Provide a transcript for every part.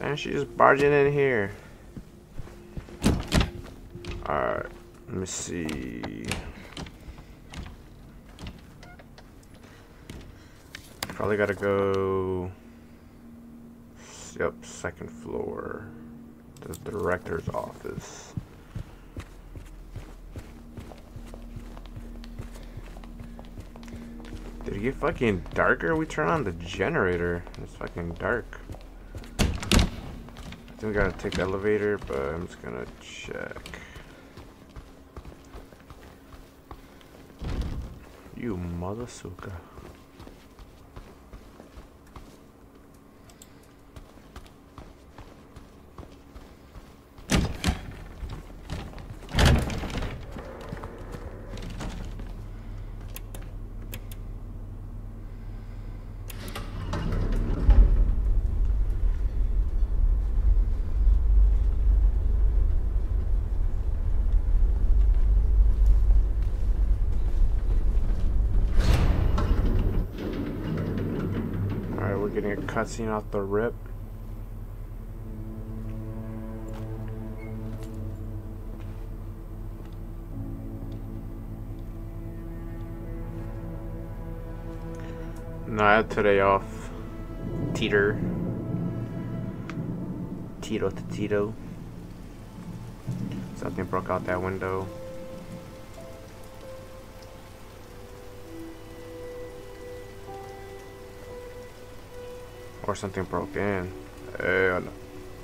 Man, she's just barging in here. Alright, let me see. Probably gotta go. Yep, second floor. The director's office. Did it get fucking darker? We turn on the generator. It's fucking dark. I think we gotta take the elevator, but I'm just gonna check. You mother sucker. Getting a cutscene off the rip. No, I had today off. Tito to Tito. Something broke out that window. Or something broke in. Hell no.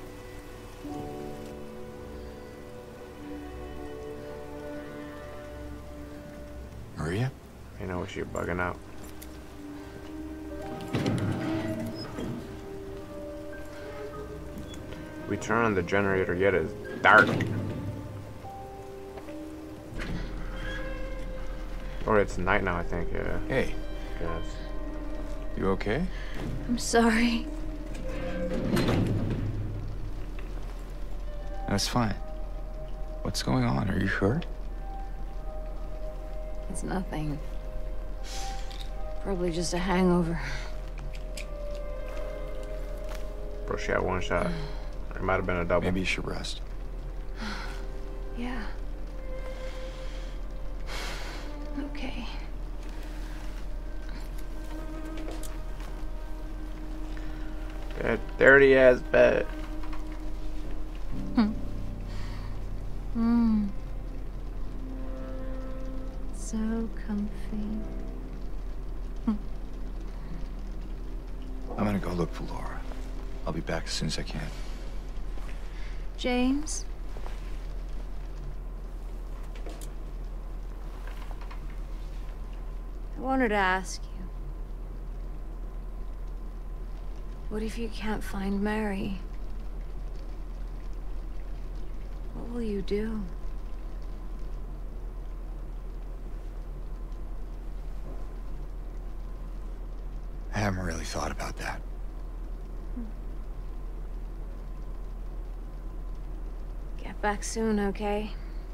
Maria? You know what, you're bugging out. We turn on the generator, yet it's dark. Or it's night now, I think, yeah. Hey. Yes. You okay? I'm sorry. That's fine. What's going on? Are you hurt? It's nothing. Probably just a hangover. Bro, she had one shot. It might have been a double. Maybe you should rest. Yeah. Okay. That dirty ass bed. So comfy. I'm gonna go look for Laura. I'll be back as soon as I can. James? I wanted to ask you. What if you can't find Mary? What will you do? I haven't really thought about that. Get back soon, okay?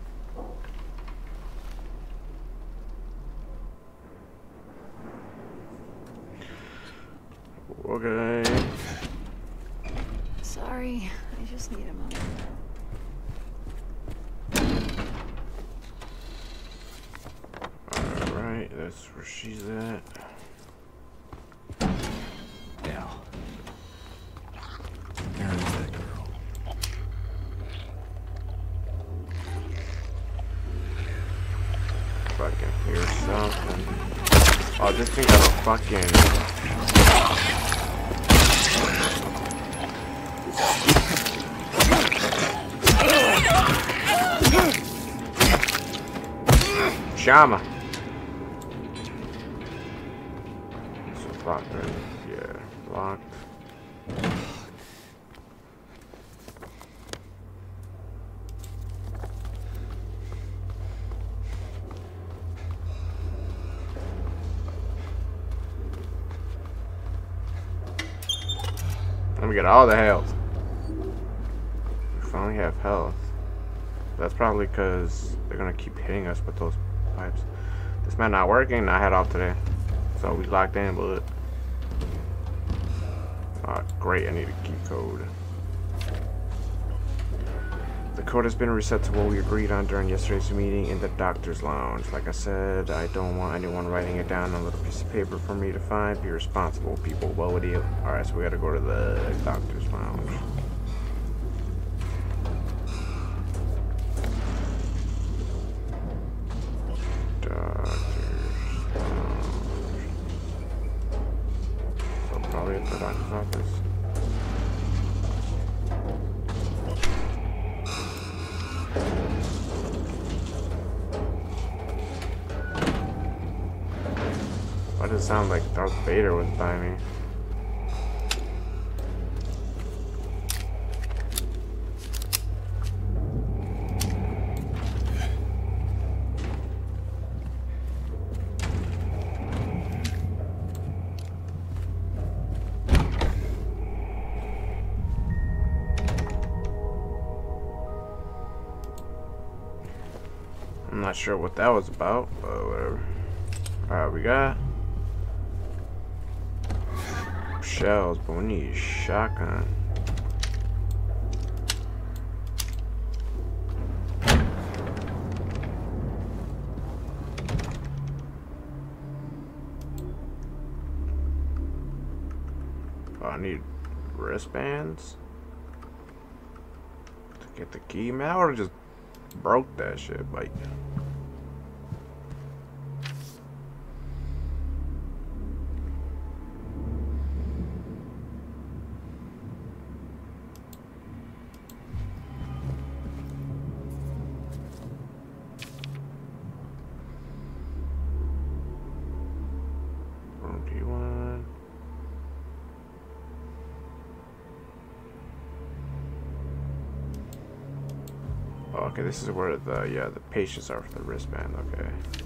Okay. Sorry, I just need a moment. Alright, that's where she's at. Now. There's that girl. Fucking hear something. Oh, this thing got a fucking. Shama. So locked, right? Yeah, locked. Let me get all the health. We finally have health. That's probably because they're gonna keep hitting us with those pipes. This man not working. I had off today, so we locked in. But great, I need a key code. The code has been reset to what we agreed on during yesterday's meeting in the doctor's lounge. Like I said, I don't want anyone writing it down on a little piece of paper for me to find. Be responsible, people. What would you? Alright, so we gotta go to the doctor's lounge. So probably at the doctor's office. Why does it sound like Darth Vader was by me? I'm not sure what that was about, but whatever. Alright, we got shells, but we need a shotgun. Oh, I need wristbands to get the key. Man, I would've just broke that shit, like. Okay, this is where the patients are for the wristband. Okay.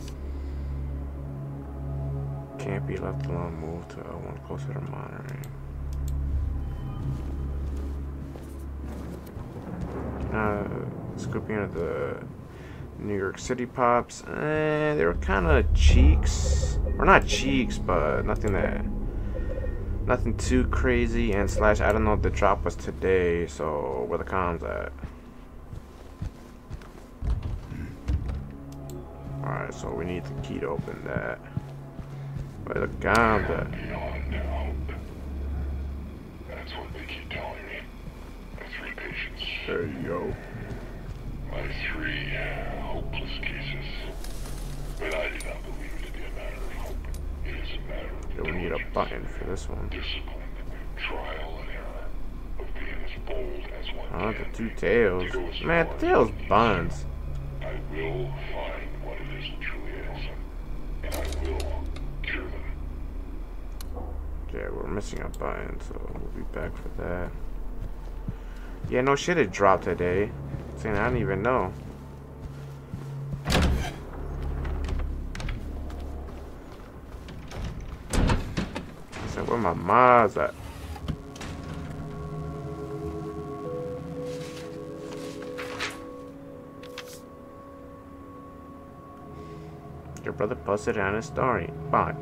Can't be left alone. Move to one closer to monitoring. Scooping at the New York City pops. They were kind of cheeks, or not cheeks, but nothing too crazy. And slash, I don't know if the drop was today, so where the comms at? Alright, so we need the key to open that. Where the comms at? That's what they keep telling me. My 3 patients. There you go. My 3 hopeless cases. But I do not believe it to be a matter of hope. It is a matter of Yeah, we need a button for this one. discipline, trial and error, of being as bold as one Oh, can. the 2 tails. Man, the tails buns. I will find what it is that truly ails them, and I will cure them. Yeah, we're missing a button, so we'll be back for that. Yeah, no shit, it dropped today. Saying I don't even know. I said, where my mods at? Your brother posted it on his story. Fine.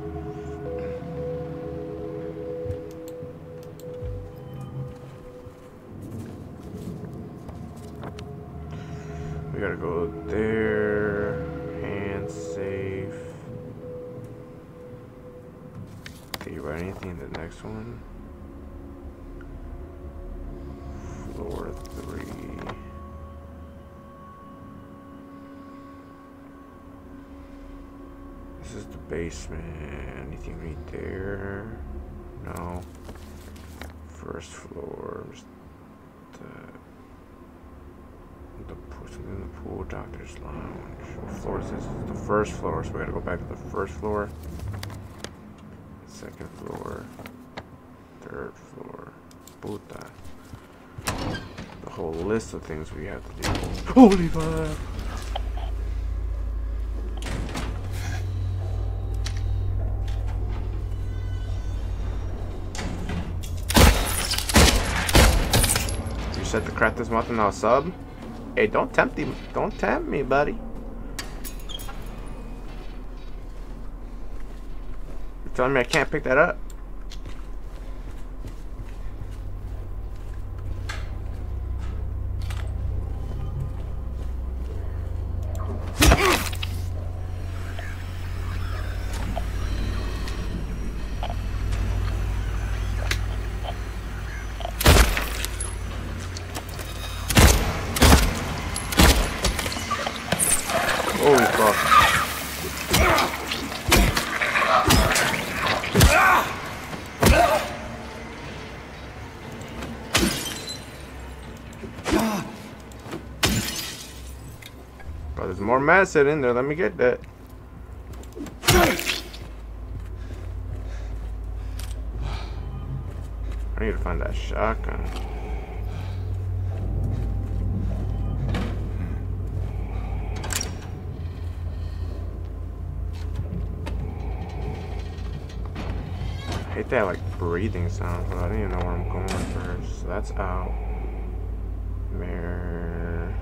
We gotta go there. Hand safe. Did you write anything in the next one? Floor 3. This is the basement. Anything right there? No. First floor. In the pool, doctor's lounge. What floor is this? This is the first floor, so we gotta go back to the first floor. Second floor. Third floor. Puta. The whole list of things we have to do. Holy fuck! You said to crack this month and I'll sub? Hey, don't tempt him. Don't tempt me, buddy. You're telling me I can't pick that up? meds sitting in there. Let me get that. I need to find that shotgun. I hate that like breathing sound, but I don't even know where I'm going first. So that's out. Mirror.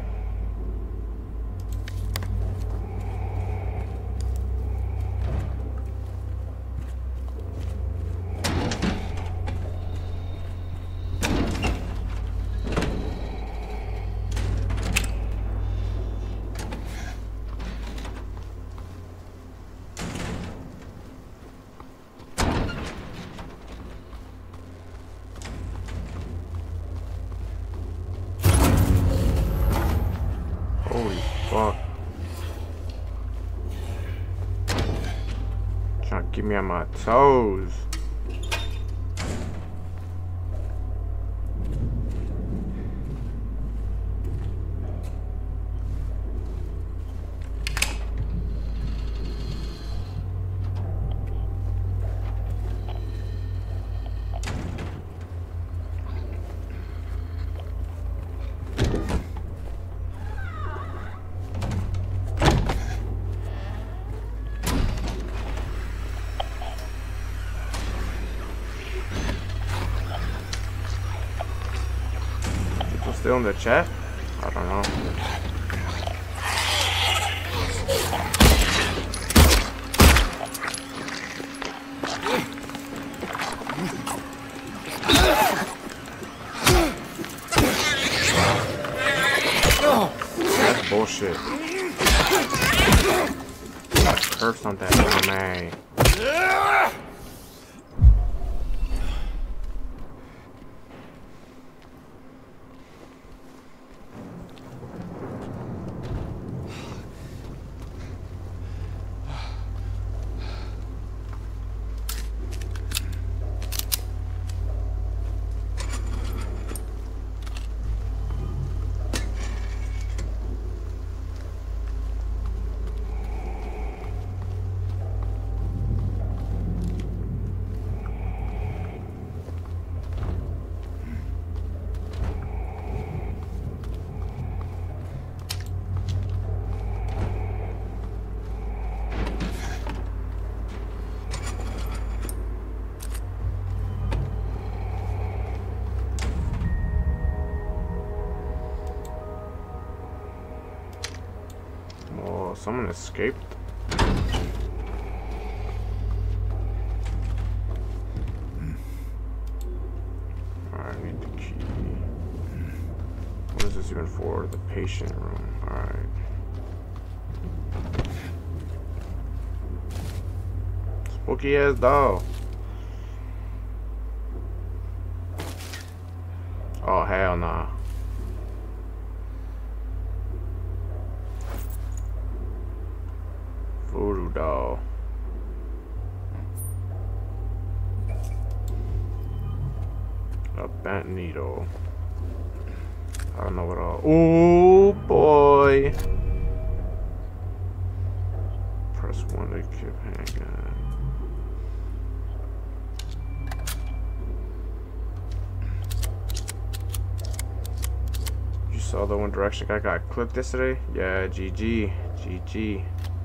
Holy fuck. Trying to keep me on my toes. Still in the chat? I don't know. That's bullshit. Curse on that man. Oh, someone escaped. Alright, I need the key. What is this even for? The patient room. Alright. Spooky ass doll. Oh, hell nah. Voodoo doll. A bent needle. I don't know what all. Oh boy. Press 1 to keep handgun. You saw the One Direction guy got clipped yesterday? Yeah, GG. GG.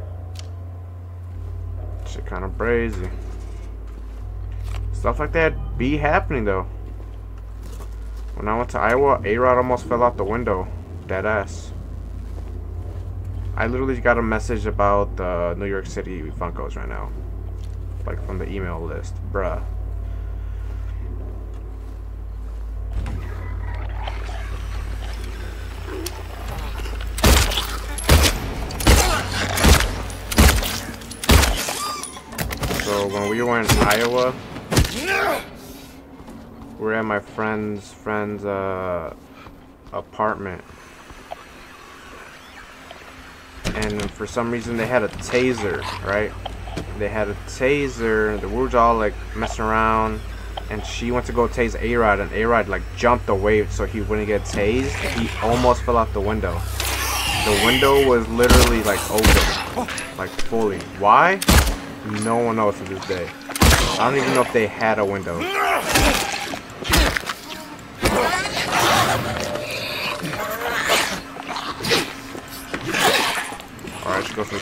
Shit kind of crazy. Stuff like that be happening though. When I went to Iowa, A-Rod almost fell out the window. Dead ass. I literally got a message about the New York City Funkos right now. Like from the email list. Bruh. So when we were in Iowa, we're at my friend's apartment, and for some reason they had a taser, right? They had a taser. We were all like messing around, and she went to go tase A-Rod, and A-Rod like jumped away so he wouldn't get tased. He almost fell out the window. The window was literally like open, like fully. Why? No one knows to this day. I don't even know if they had a window. Alright, let's go for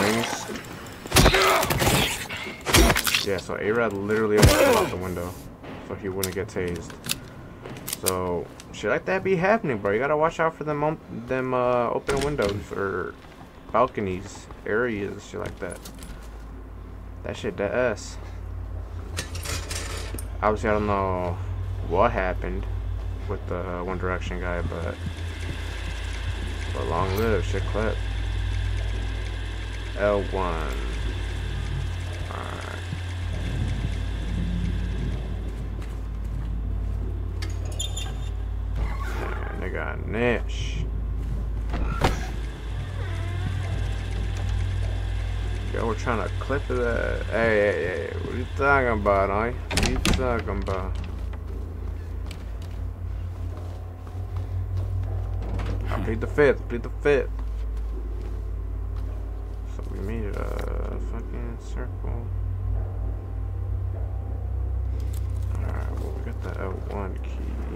2 swings. Yeah, so A-Rad literally almost fell out the window, so he wouldn't get tased. So shit like that be happening, bro. You gotta watch out for them open windows or balconies, areas, shit like that. That shit dead ass. Obviously, I don't know what happened with the One Direction guy, but long live, shit clip. L1. Alright. Man, they got Niche. Yo, we're trying to clip that. Hey, what are you talking about, huh? What are you talking about? I plead the fifth, So we made it a fucking circle. Alright, well, we got the L1 key.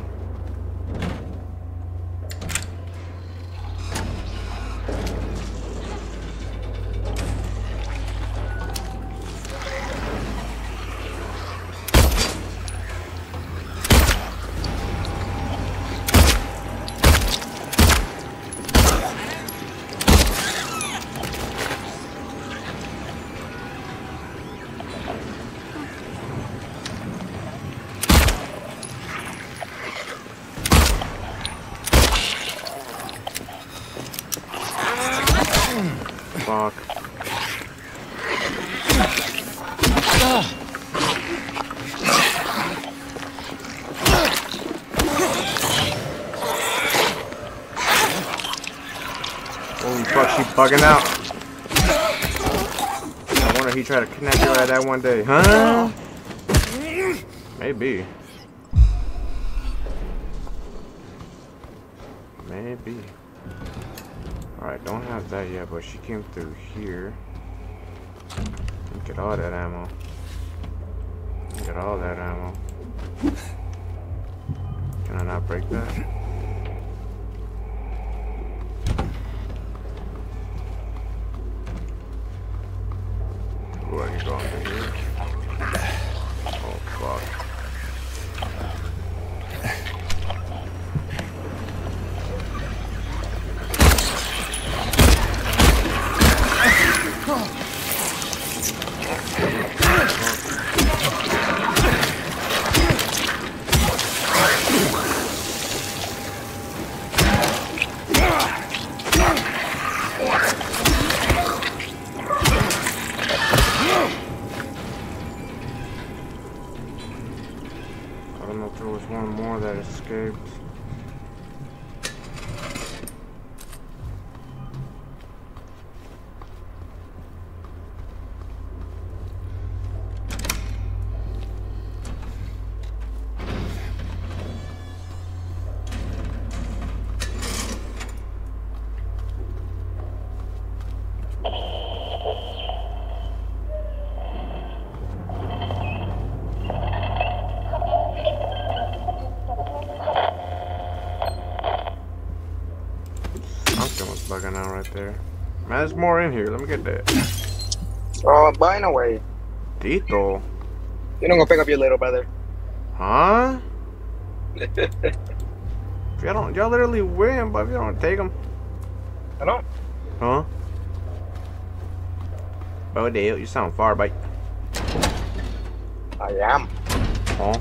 Fuck. Holy fuck, she bugging out. I wonder if he tried to kidnap you like that one day, huh? Maybe. Maybe. Alright, don't have that yet, but she came through here. Get all that ammo. Get all that ammo. Can I not break that? Ooh, I can go under here. Oh, fuck. I don't know if there was one more that escaped. Bugging out right there. Man, there's more in here. Let me get that. Oh, by the way. Tito. You don't go pick up your little brother. Huh? Y'all literally win, but if you don't take him. I don't. Huh? Oh, Dale, you sound far, bite. I am. Huh?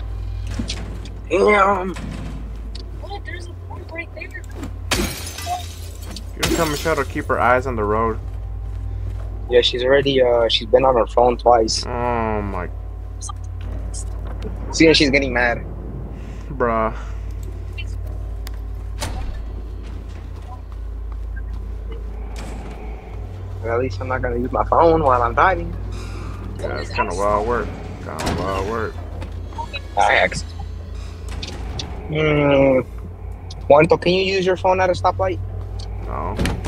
Damn. What? There's a point right there. You tell Michelle to keep her eyes on the road. Yeah, she's already, she's been on her phone twice. Oh my. See, she's getting mad. Bruh. Well, at least I'm not gonna use my phone while I'm driving. Yeah, it's kind of wild work. I asked. Juanito, can you use your phone at a stoplight? No.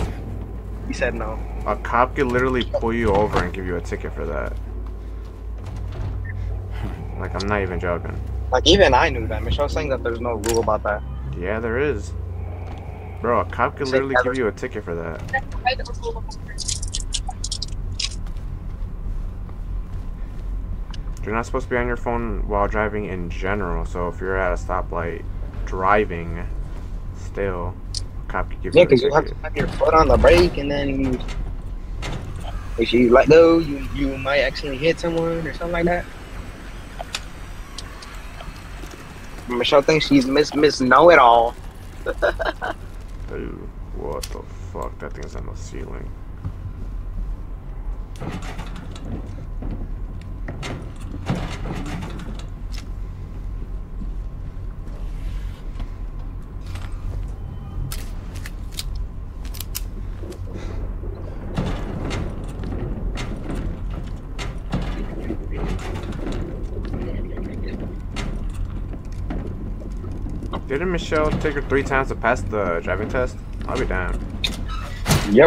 He said no. A cop could literally pull you over and give you a ticket for that. Like, I'm not even joking. Like, even I knew that. Michelle's saying that there's no rule about that. Yeah, there is. Bro, a cop could literally give you a ticket for that. You're not supposed to be on your phone while driving in general, so if you're at a stoplight driving still, a cop could give you a Yeah, because ticket. you have to have your foot on the brake, and then if you let go, you might accidentally hit someone or something like that. Michelle thinks she's Miss Know-It-All. Dude, what the fuck? That thing's on the ceiling. Didn't Michelle take her 3 times to pass the driving test? I'll be damned. Yep.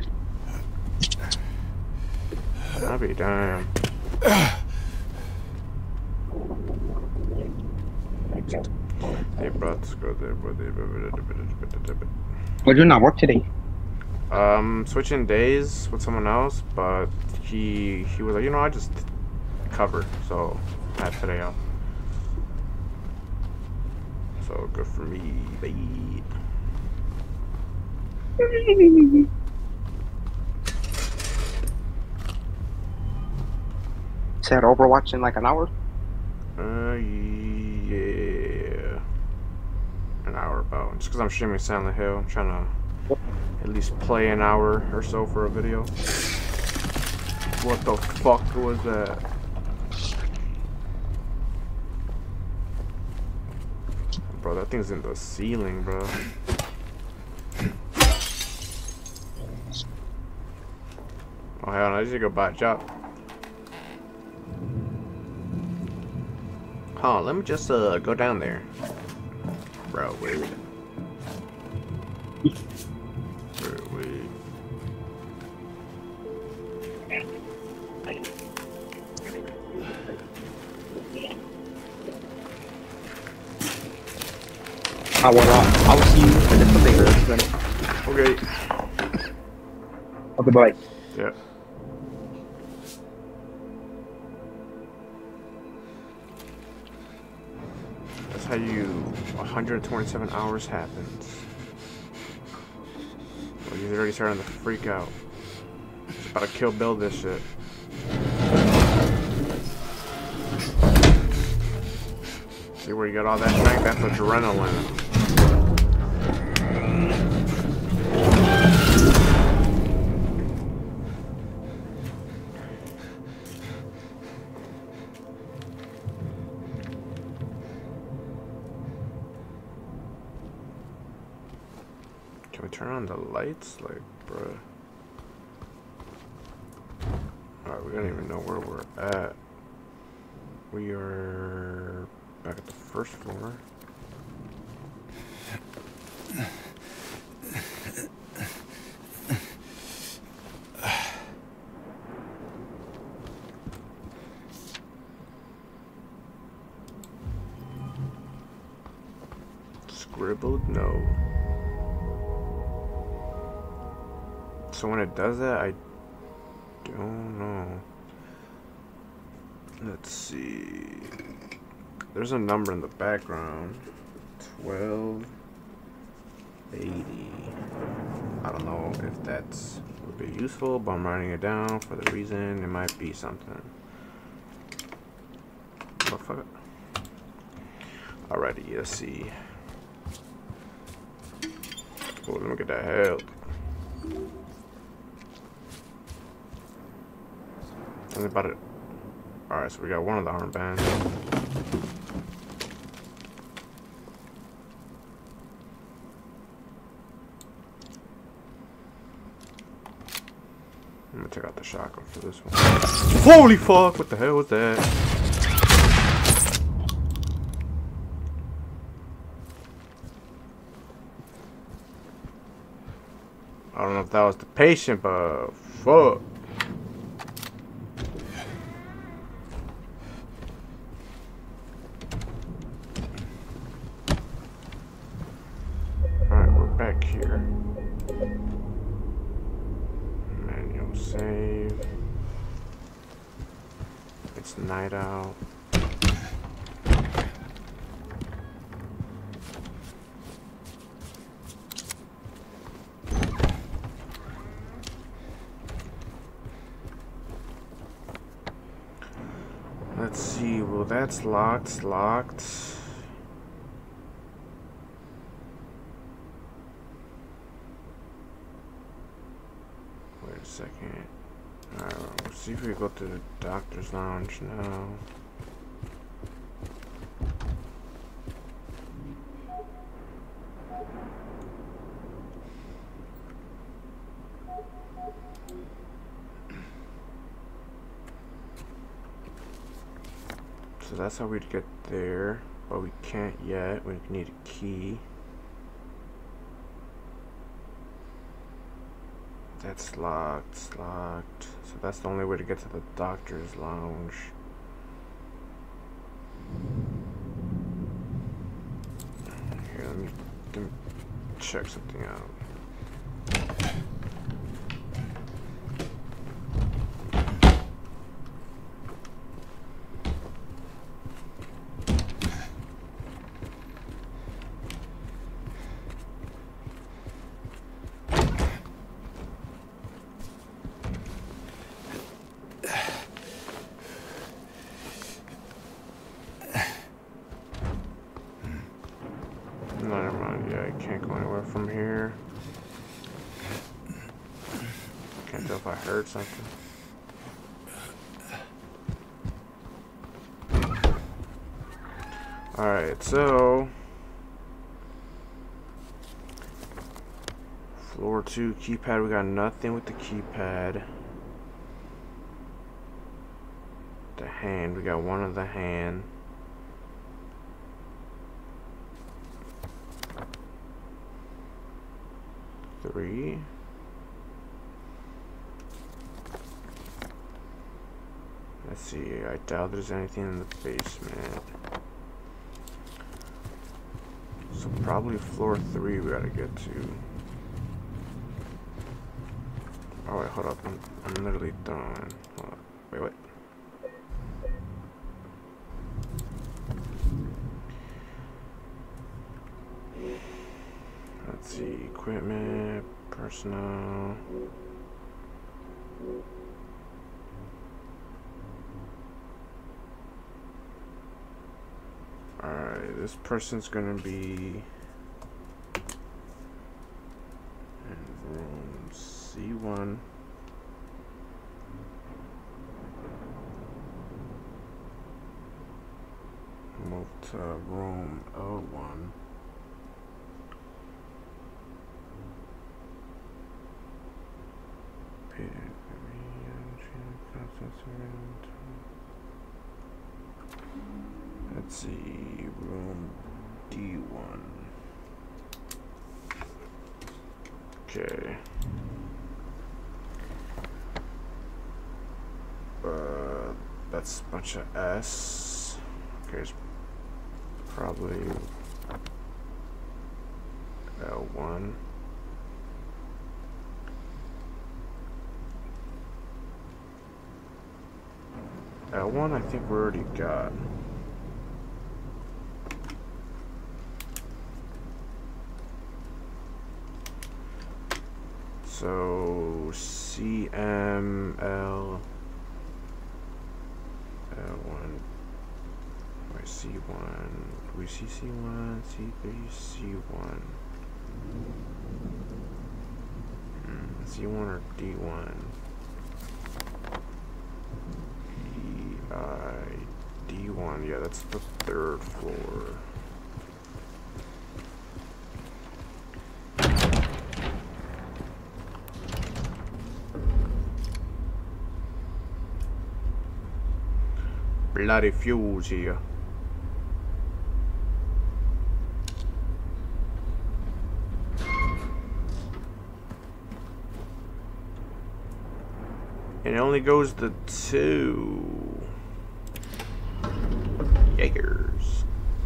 I'll be damned. Hey, bro, let's go there, bro. Would you not work today? Switching days with someone else, but he was like, you know, I just covered, so I had today off. So good for me, babe. Said Overwatch in like an hour. Yeah, an hour about. Just because I'm streaming Silent Hill, I'm trying to at least play an hour or so for a video. What the fuck was that? Bro, that thing's in the ceiling, bro. Oh hell no, I need to go buy a job. Huh, let me just go down there. Bro, wait. I will see you in the later. Okay. Okay, bye. Yeah. That's how 127 hours happens. Well, he's already starting to freak out. He's about to kill Bill this shit. See where you got all that strength? That's adrenaline. Can we turn on the lights? Like, bruh. Alright, we don't even know where we're at. We are back at the first floor. Scribbled no. So when it does that, I don't know. Let's see. There's a number in the background. 1280. I don't know if that's would be useful, but I'm writing it down for the reason it might be something. Motherfucker. Alrighty, let's see. Oh, let me get that help. Something about it. Alright, so we got one of the armbands. I'm gonna take out the shotgun for this one. Holy fuck! What the hell was that? I don't know if that was the patient, but fuck. Alright, we're back here. Manual save. It's night out. Let's see, well that's locked, it's locked. Wait a second. Alright, we'll see if we go to the doctor's lounge now. So that's how we'd get there, but we can't yet. We need a key. That's locked, it's locked. So that's the only way to get to the doctor's lounge. Here, let me check something out. Never mind, yeah, I can't go anywhere from here. Can't tell if I heard something. Alright, so floor 2 keypad, we got nothing with the keypad. The hand, we got one of the hand. Three. Let's see, I doubt there's anything in the basement. So probably floor 3 we gotta get to. Oh wait, hold up, I'm literally done. Hold up. Wait. Let's see, equipment, personnel. Alright, this person's gonna be in room C1. Move to room L1. Let's see, room D1. Okay. That's a bunch of S. Okay, it's probably L1. L1 I think we already got. So CML L1. Wait, C1. Do we see C1? C3, C1. C1 or D1? D1, yeah, that's the 3rd floor. Bloody fuse here. it only goes to 2. Jaegers.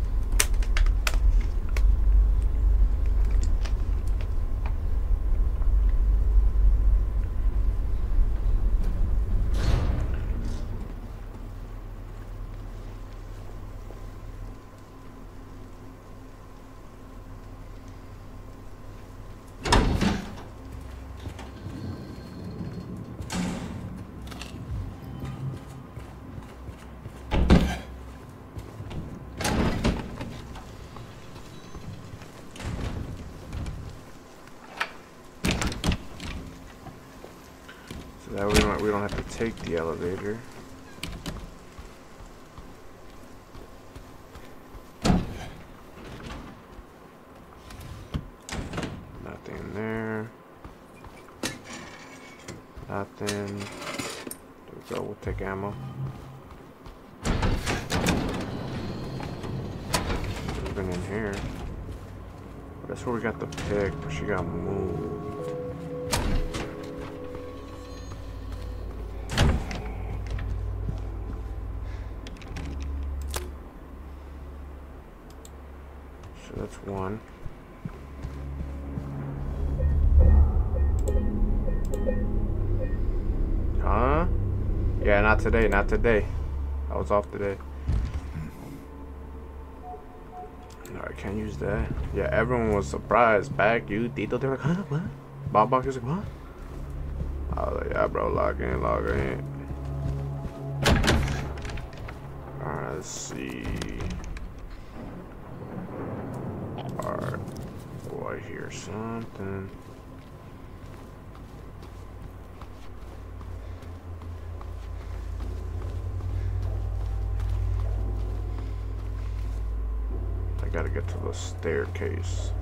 That we don't have to take the elevator. Nothing there. Nothing. There we go. We'll take ammo. We've been in here. That's where we got the pig, but she got moved. That's 1. Huh? Yeah, not today, not today. I was off today. No, I can't use that. Yeah, everyone was surprised. Back, you, Tito, they're like, huh? What? Bob Barker is like, what? I was like, yeah, bro, log in, log in. Alright, let's see. Alright. Oh, I hear something. I gotta get to the staircase.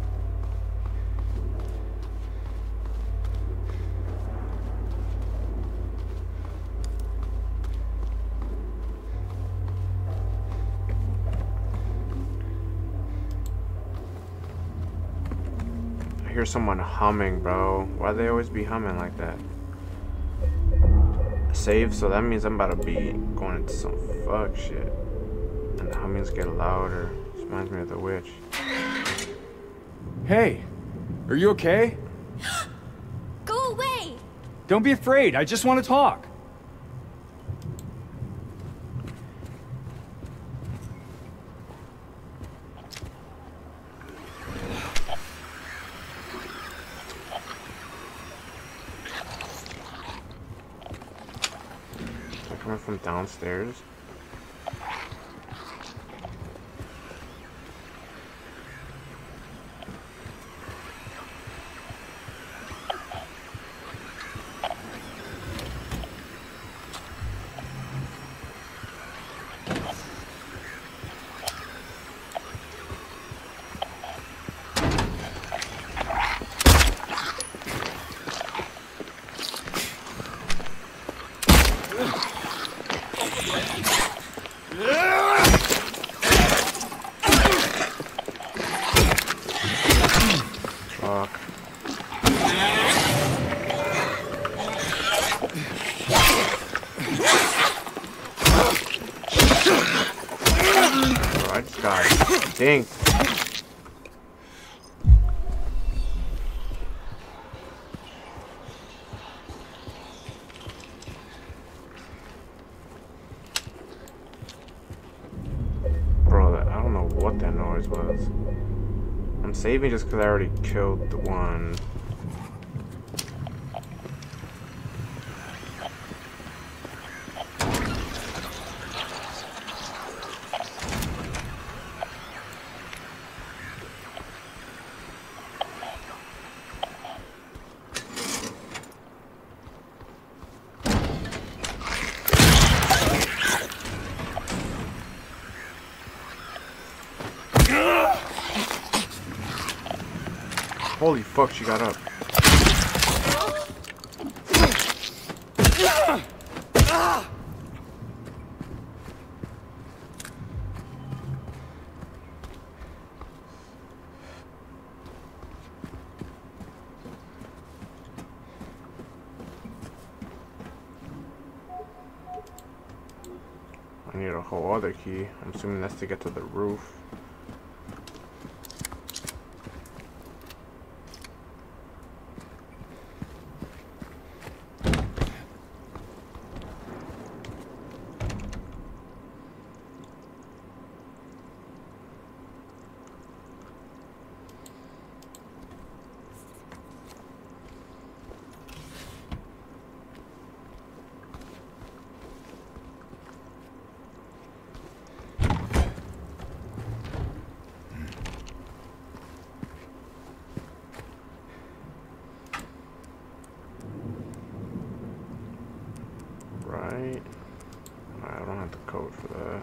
I hear someone humming, bro. Why they always be humming like that? Save, so that means I'm about to be going into some fuck shit. And the hummings get louder. This reminds me of the witch. Hey, are you okay? Go away! Don't be afraid. I just want to talk. They're coming from downstairs. Fuck. Bro, I just got dinked. Bro, I don't know what that noise was. I'm saving just because I already killed the one. Holy fuck, she got up. I need a whole other key. I'm assuming that's to get to the roof. Right. I don't have the code for that.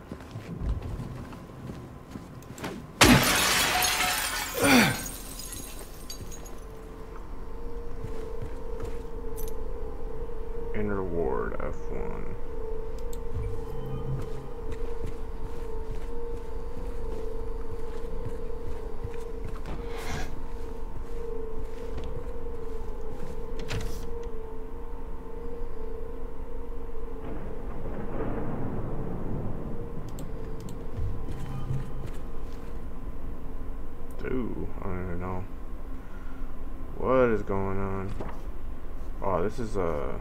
Inner ward F1. Dude, I don't even know what is going on. Oh, this is a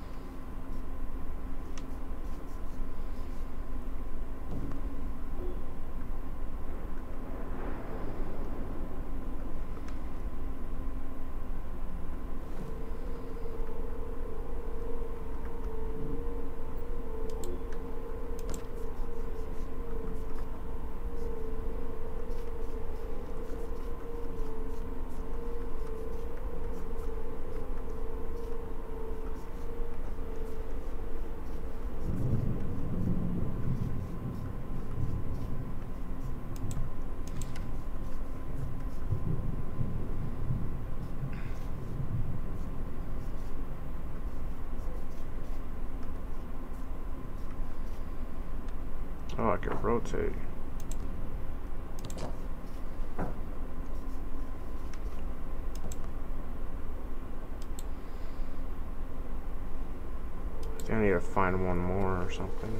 oh, I can rotate. I think I need to find one more or something.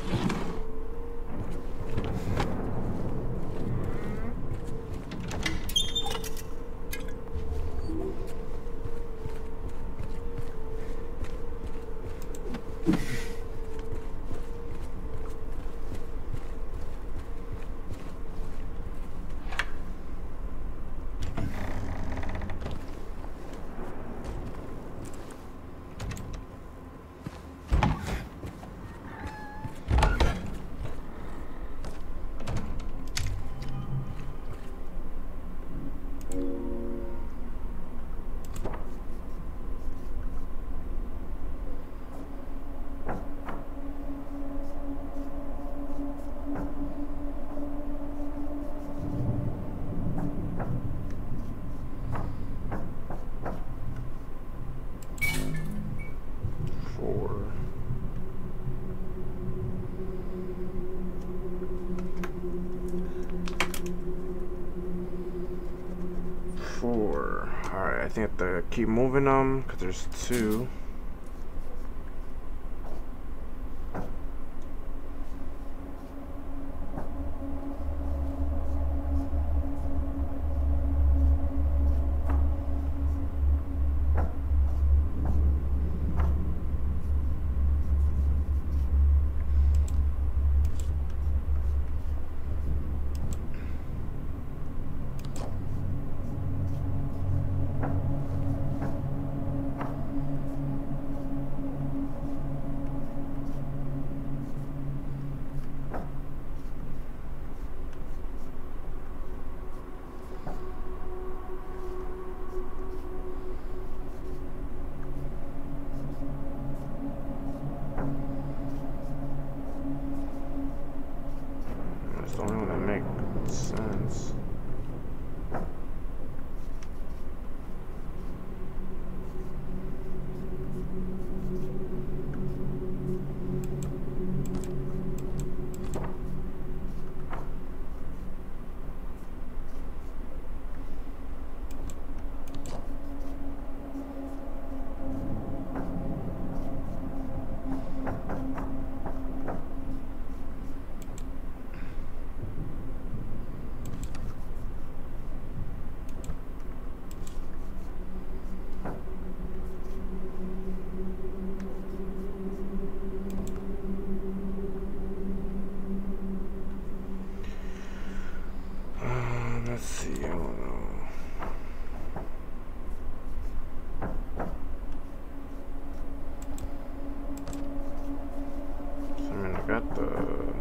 Four. Alright, I think I have to keep moving them because there's two. got the...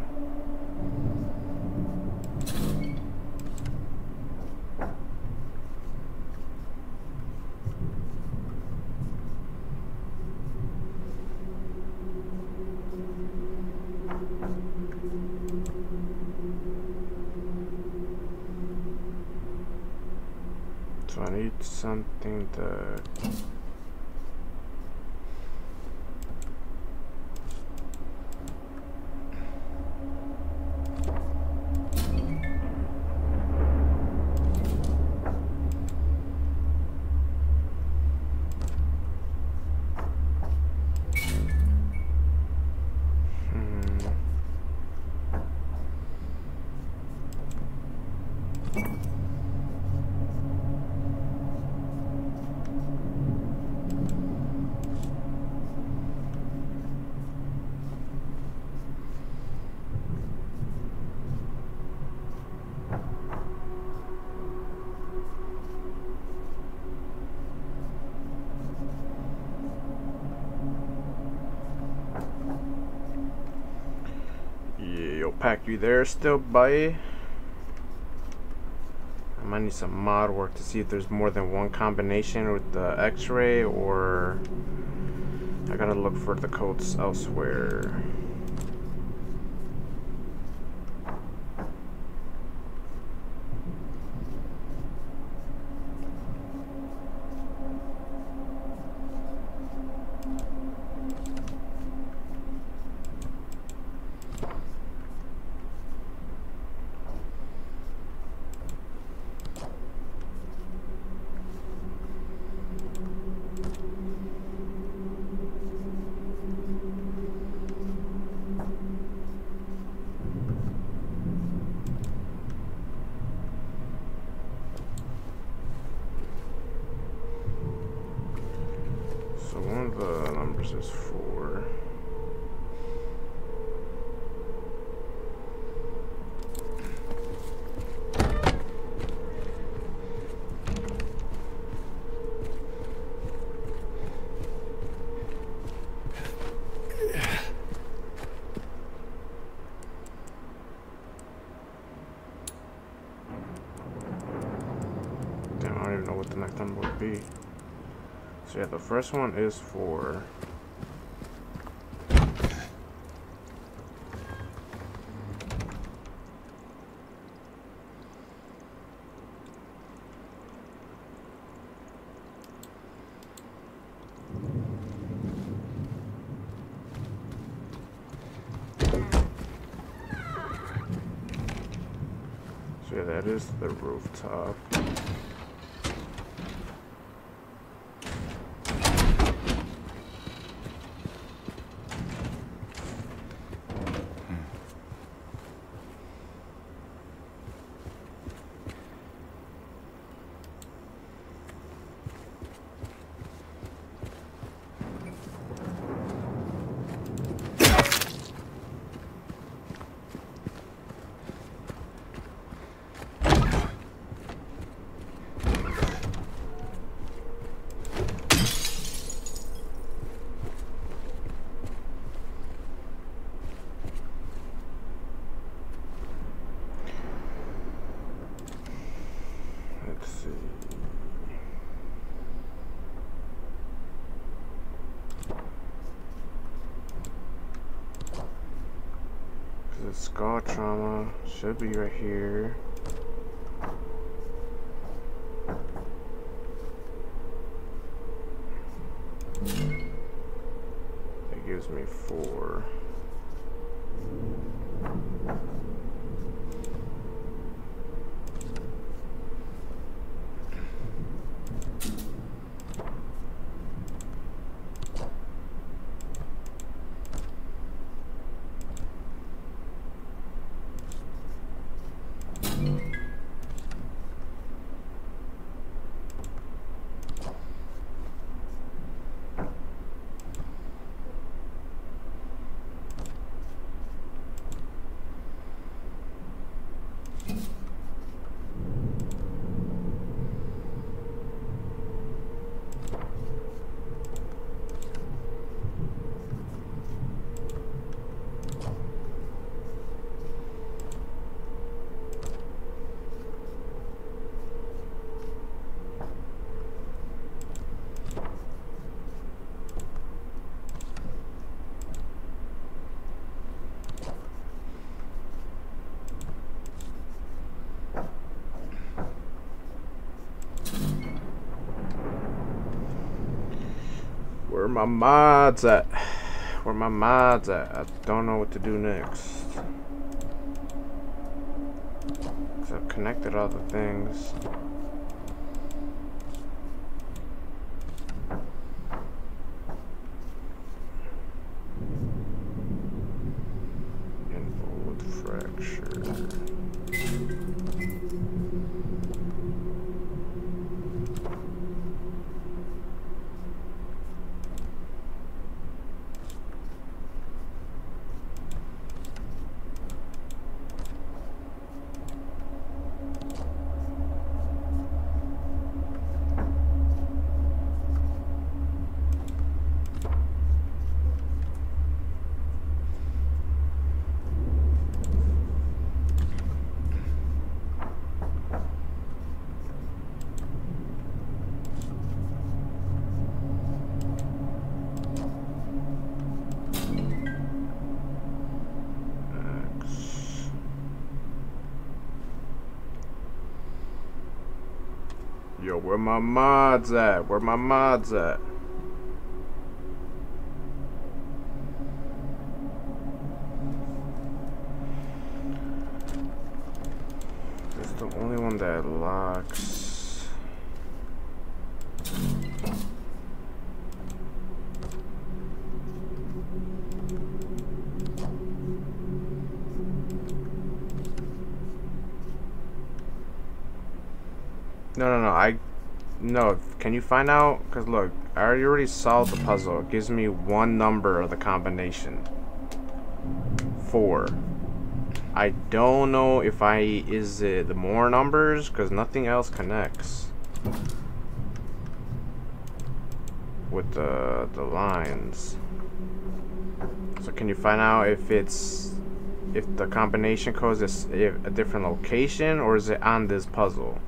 So I need something to... Pack, you there still, buddy? I might need some mod work to see if there's more than one combination with the X-ray, or I gotta look for the codes elsewhere. So one of the numbers is 4. Damn, I don't even know what the next number would be. So yeah, the first one is 4. So yeah, that is the rooftop. Let's see. The skull trauma should be right here. That gives me 4. Where my mods at? Where my mods at? I don't know what to do next. Cause I've connected all the things. Involved fracture. Yo, where my mods at? Where my mods at? This is the only one that locks. No, can you find out? Because look, I already solved the puzzle. It gives me one number of the combination. 4. I don't know if is it the more numbers? Because nothing else connects with the lines. So can you find out if the combination code is a different location, or is it on this puzzle?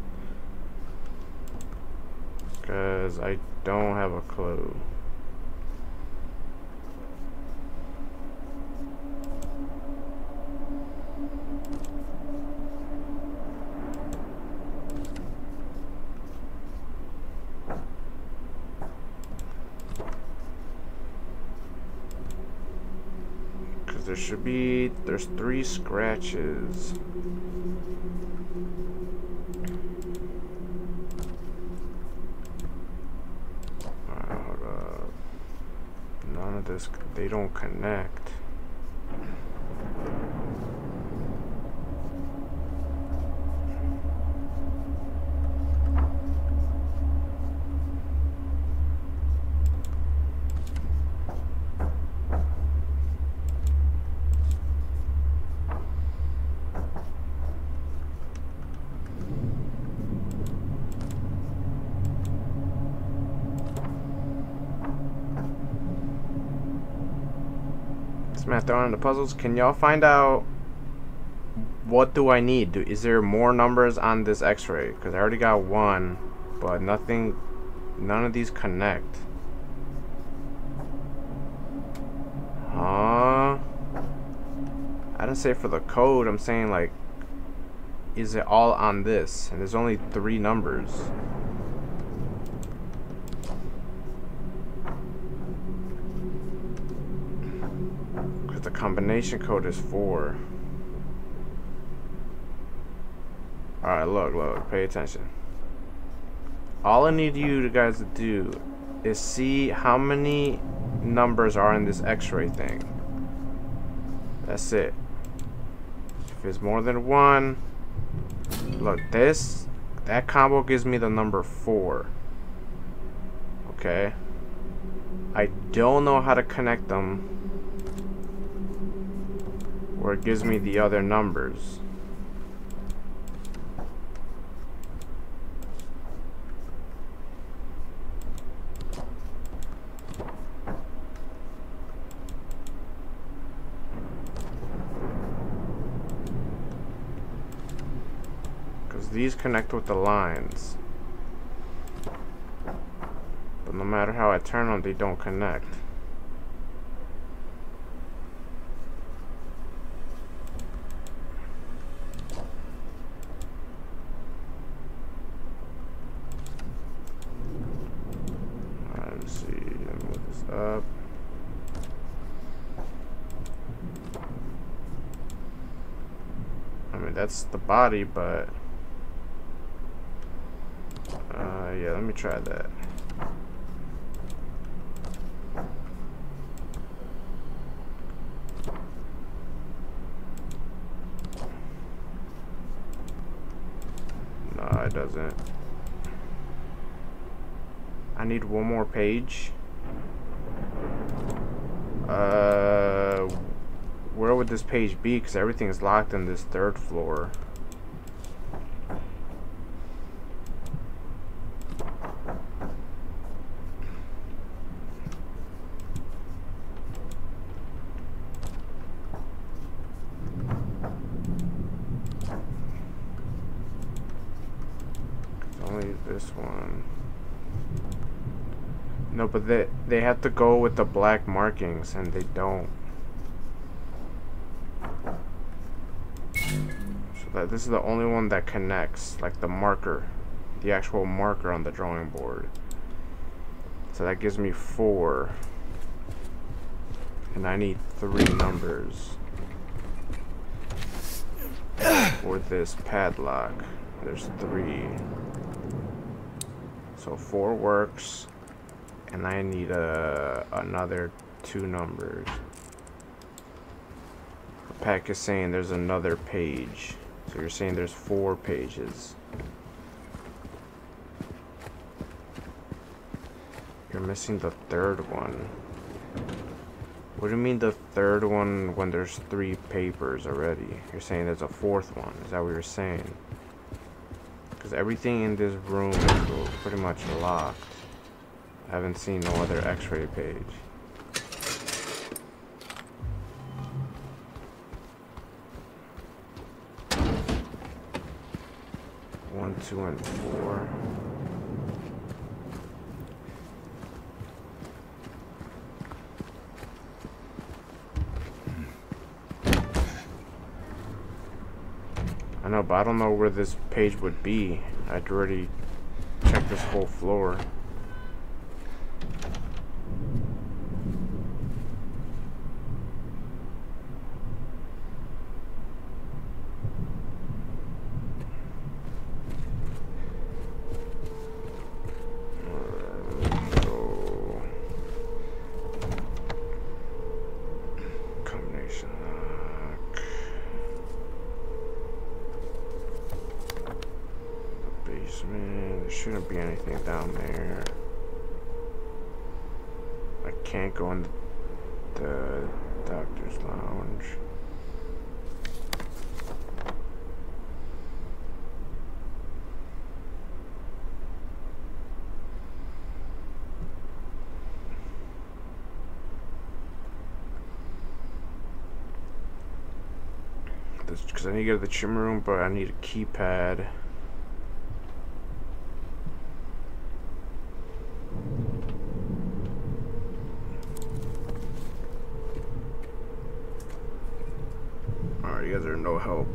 Because I don't have a clue. Because there's 3 scratches. None of this, they don't connect. Man, throwing the puzzles. Can y'all find out what do I need? Is there more numbers on this X-ray? Because I already got 1, but none of these connect. Huh? I didn't say for the code. I'm saying like, is it all on this? And there's only 3 numbers. The combination code is 4. Alright, look, pay attention. All I need you guys to do is see how many numbers are in this X-ray thing. That's it. If it's more than 1, look, that combo gives me the number 4. Okay? I don't know how to connect them where it gives me the other numbers. Because these connect with the lines. But no matter how I turn them, they don't connect. mean, that's the body, but yeah, let me try that. No, it doesn't. I need one more page. Where would this page be? Because everything is locked in this 3rd floor. Only this one. No, but they have to go with the black markings, and they don't. So that this is the only one that connects, like the marker, the actual marker on the drawing board. So that gives me 4, and I need 3 numbers for this padlock. There's 3, so 4 works. And I need another 2 numbers. The pack is saying there's another page. So you're saying there's 4 pages. You're missing the 3rd one. What do you mean the 3rd one when there's 3 papers already? You're saying there's a 4th one. Is that what you're saying? Because everything in this room is pretty much locked. I haven't seen no other x-ray page. One, 2, and 4. I know, but I don't know where this page would be. I'd already checked this whole floor. There shouldn't be anything down there. I can't go in the doctor's lounge. Because I need to go to the gym room, but I need a keypad. Alright, you guys are no help.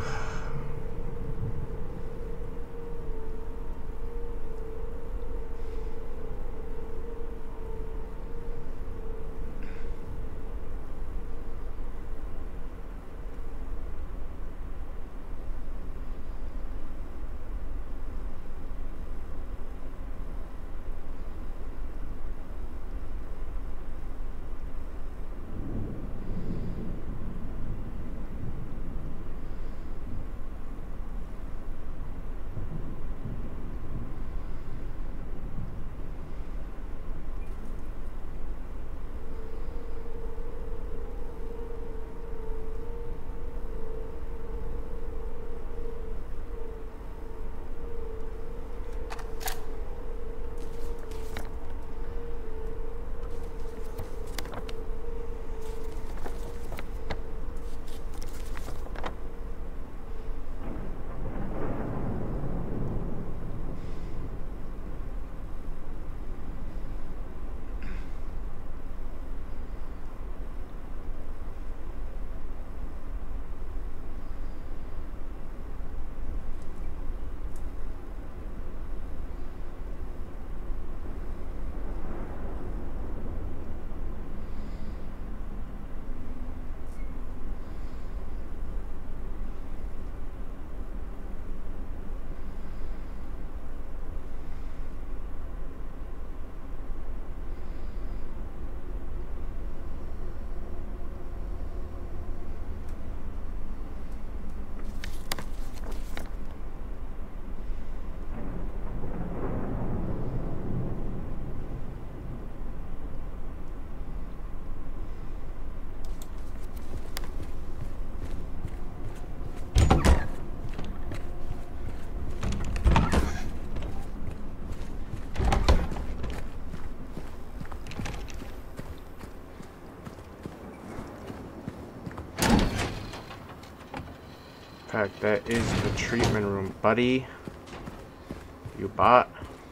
In fact, that is the treatment room, buddy. You bot.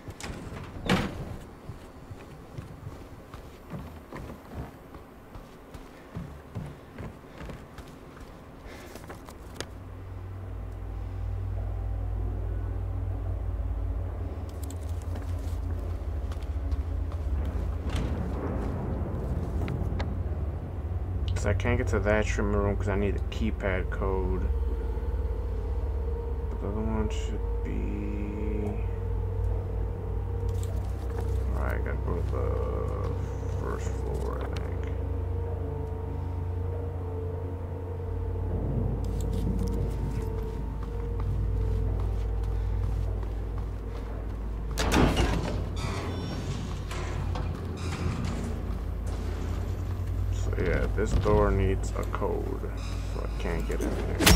I can't get to that treatment room because I need a keypad code. But the other one should be... Alright, I gotta go to the first floor, I think. Yeah, this door needs a code, so I can't get in there.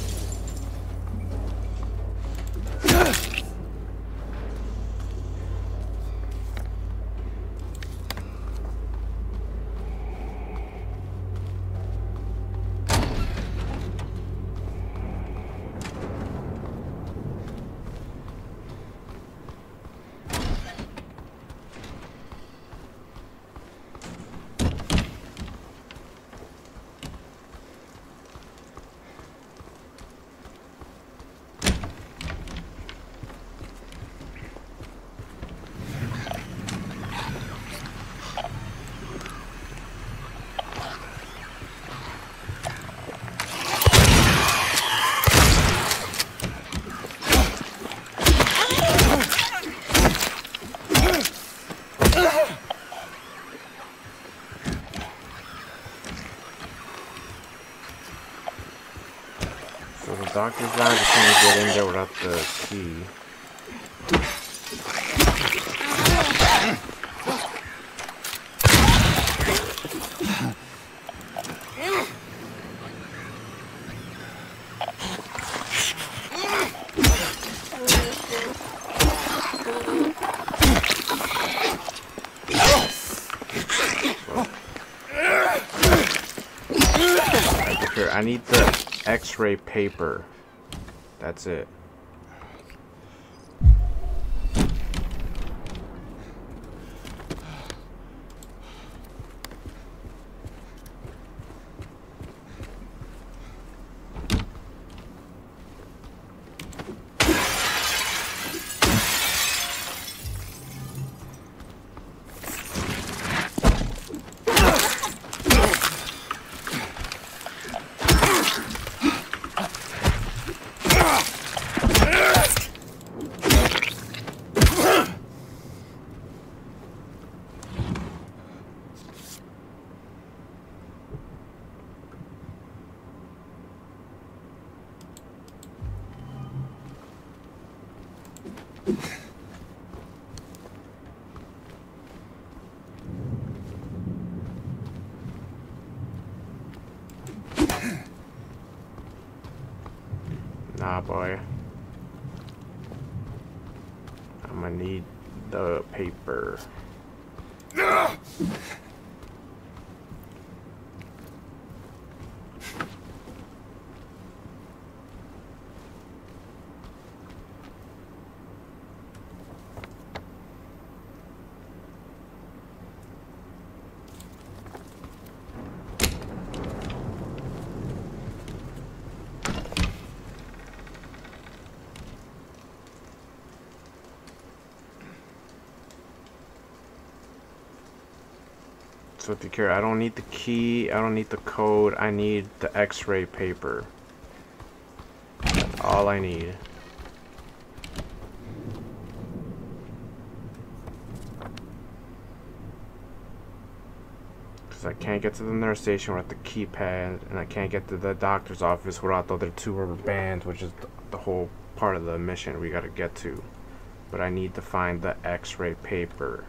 So the doctor's guy just can't get in there without the key. Here, I need the X-ray paper. That's it. Nah, boy. I'm gonna need the paper. So to cure, I don't need the key, I don't need the code, I need the X-ray paper. That's all I need. Because I can't get to the nurse station without the keypad, and I can't get to the doctor's office without the other two rubber bands, which is the whole part of the mission we gotta get to. But I need to find the X-ray paper.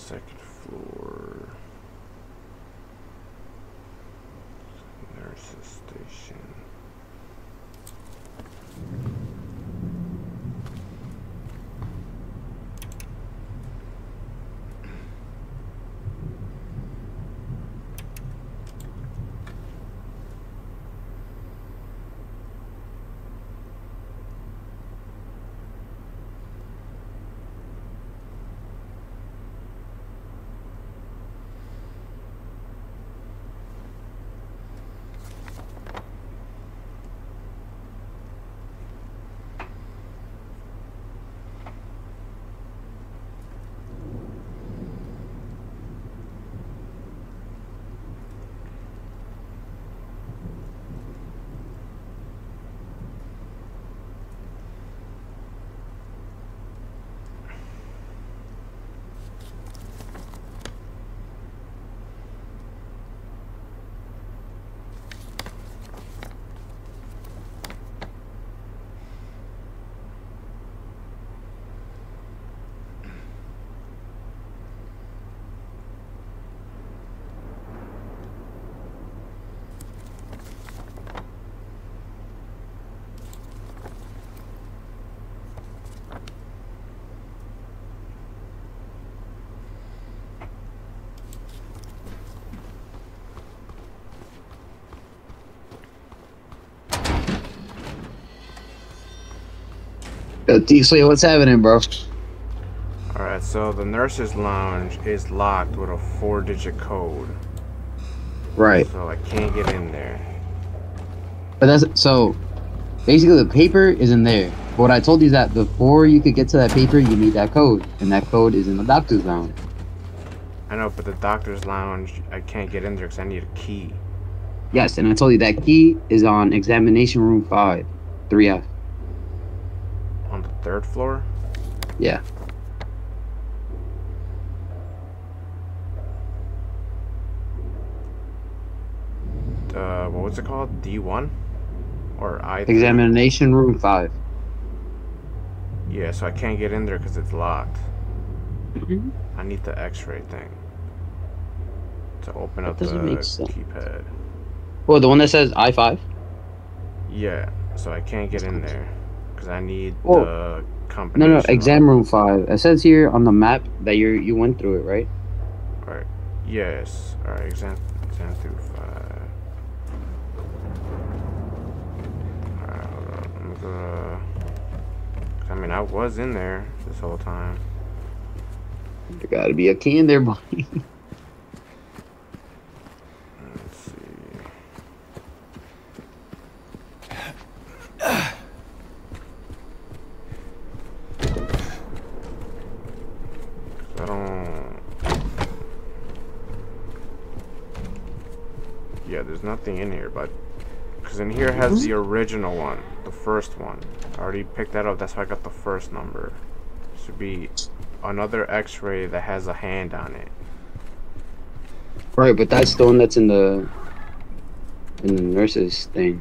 Second floor. Nurse's station. Yo, T-Slay, what's happening, bro? Alright, so the nurse's lounge is locked with a 4-digit code. Right. So I can't get in there. But that's so. Basically, the paper is in there. But what I told you is that before you could get to that paper, you need that code, and that code is in the doctor's lounge. I know, but the doctor's lounge, I can't get in there because I need a key. Yes, and I told you that key is on examination room 5, 3F. On the 3rd floor? Yeah. What was it called? D1? Or I3? Examination room 5. Yeah, so I can't get in there because it's locked. I need the x-ray thing to open up the doesn't make sense. keypad. Well, the one that says I5? Yeah, so I can't get in there because I need Oh. the combination. No, of- exam room 5. It says here on the map that you went through it, right? Alright, yes. Alright, exam through 5. Alright, hold on. I'm gonna... I mean, I was in there this whole time. There gotta be a key in there, boy. Let's see. I don't... Yeah, there's nothing in here, but... Because in here has the original one. The first one. I already picked that up, that's why I got the first number. Should be another x-ray that has a hand on it. Right, but that's the one that's in the nurse's thing.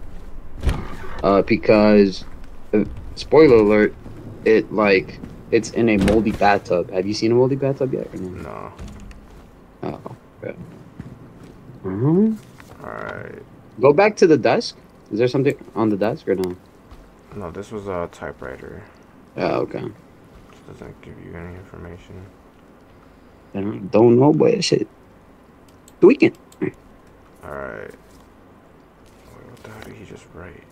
Because spoiler alert, it's in a moldy bathtub. Have you seen a moldy bathtub yet? Or no? No. Oh, okay. Alright. Go back to the desk. Is there something on the desk or no? No, this was a typewriter. Oh, okay. This doesn't give you any information. I don't know, boy. That shit tweaking. Alright. What the hell did he just write?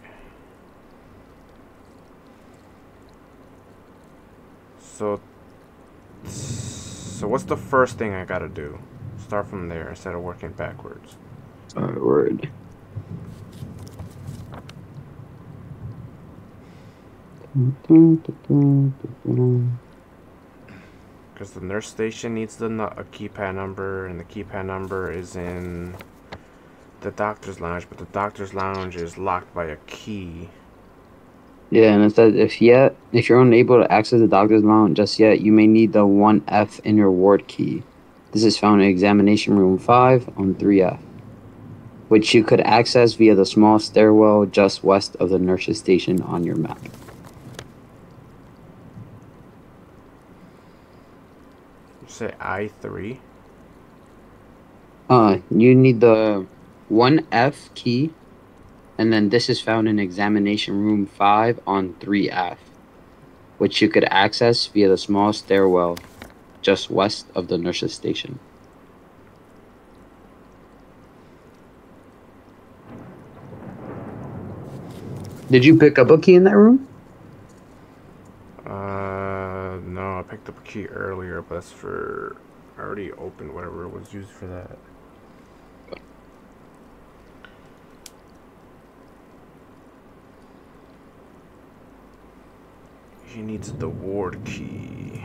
So what's the first thing I gotta do? Start from there instead of working backwards. Alright, word. Because the nurse station needs a keypad number, and the keypad number is in the doctor's lounge, but the doctor's lounge is locked by a key. Yeah, and it says if you're unable to access the doctor's lounge just yet, you may need the 1F in your ward key. This is found in examination room 5 on 3F, which you could access via the small stairwell just west of the nurse's station on your map. Say I3. You need the 1F key, and then this is found in examination room 5 on 3F, which you could access via the small stairwell just west of the nurse's station. Did you pick up a key in that room? No, I picked up a key earlier, but that's for... I already opened whatever was used for that. He needs the ward key.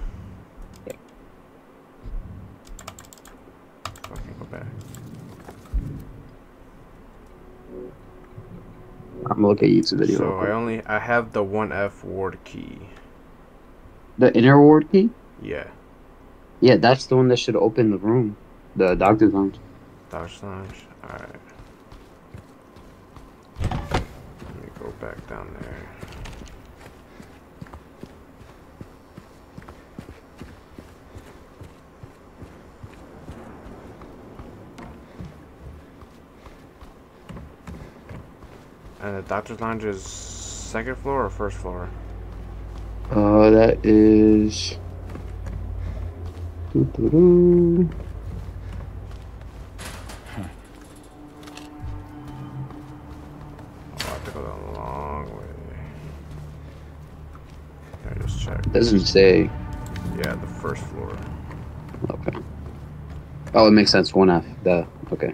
Fucking go back. I'm gonna look at YouTube video. So I have the 1F ward key. The inner ward key? Yeah. Yeah, that's the one that should open the room. The doctor's lounge. Doctor's lounge. Alright. Let me go back down there. And the doctor's lounge is second floor or first floor? That is. Doo-doo-doo. Oh, I have to go the long way. I just checked. Doesn't say. Yeah, the first floor. Okay. Oh, it makes sense. 1F. Okay.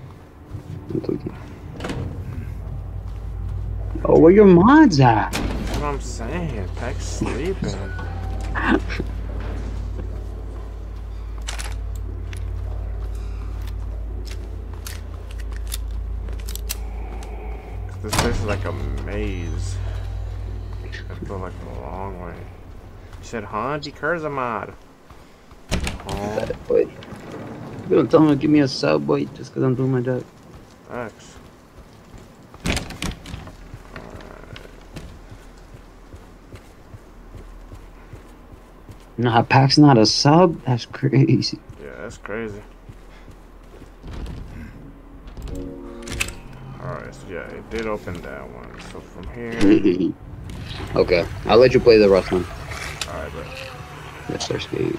Oh, where your mods at? That's what I'm saying. Peck's sleeping. This place is like a maze. I have to go like a long way. You said, huh? Decur's a mod. Oh, Wait. You don't tell me to give me a sub, wait, just because I'm doing my job. thanks. Nah, Pack's not a sub? That's crazy. Yeah, that's crazy. Alright, so yeah, it did open that one. So from here... Okay, I'll let you play the rest one. Alright, but... Let's start skating.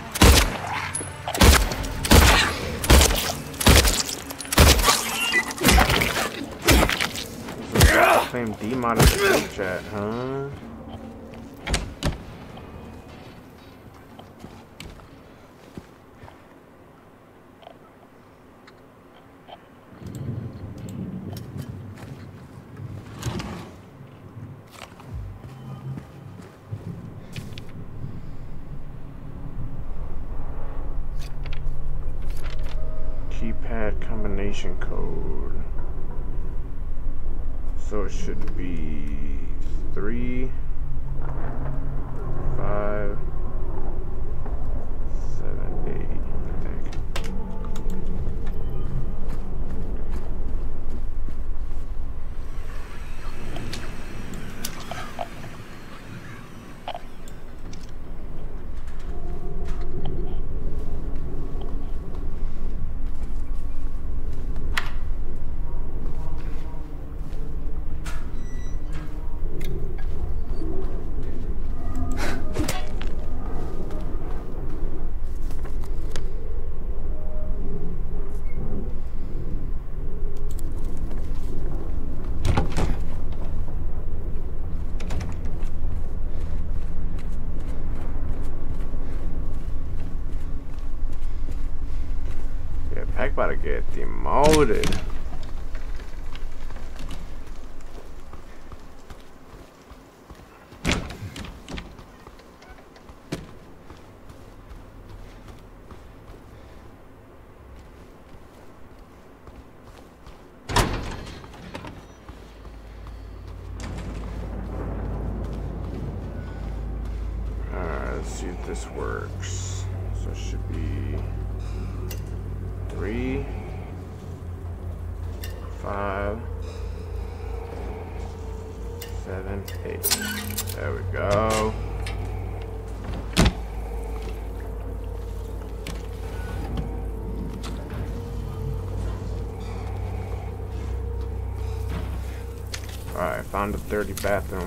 Claim D-mod in the group chat, huh? Keypad combination code. So it should be 3, 5, 7, 8, I think. Yeah, Pack about to get demoted. Alright, let's see if this works. So it should be 3, 5, 7, 8. There we go. found a dirty bathroom.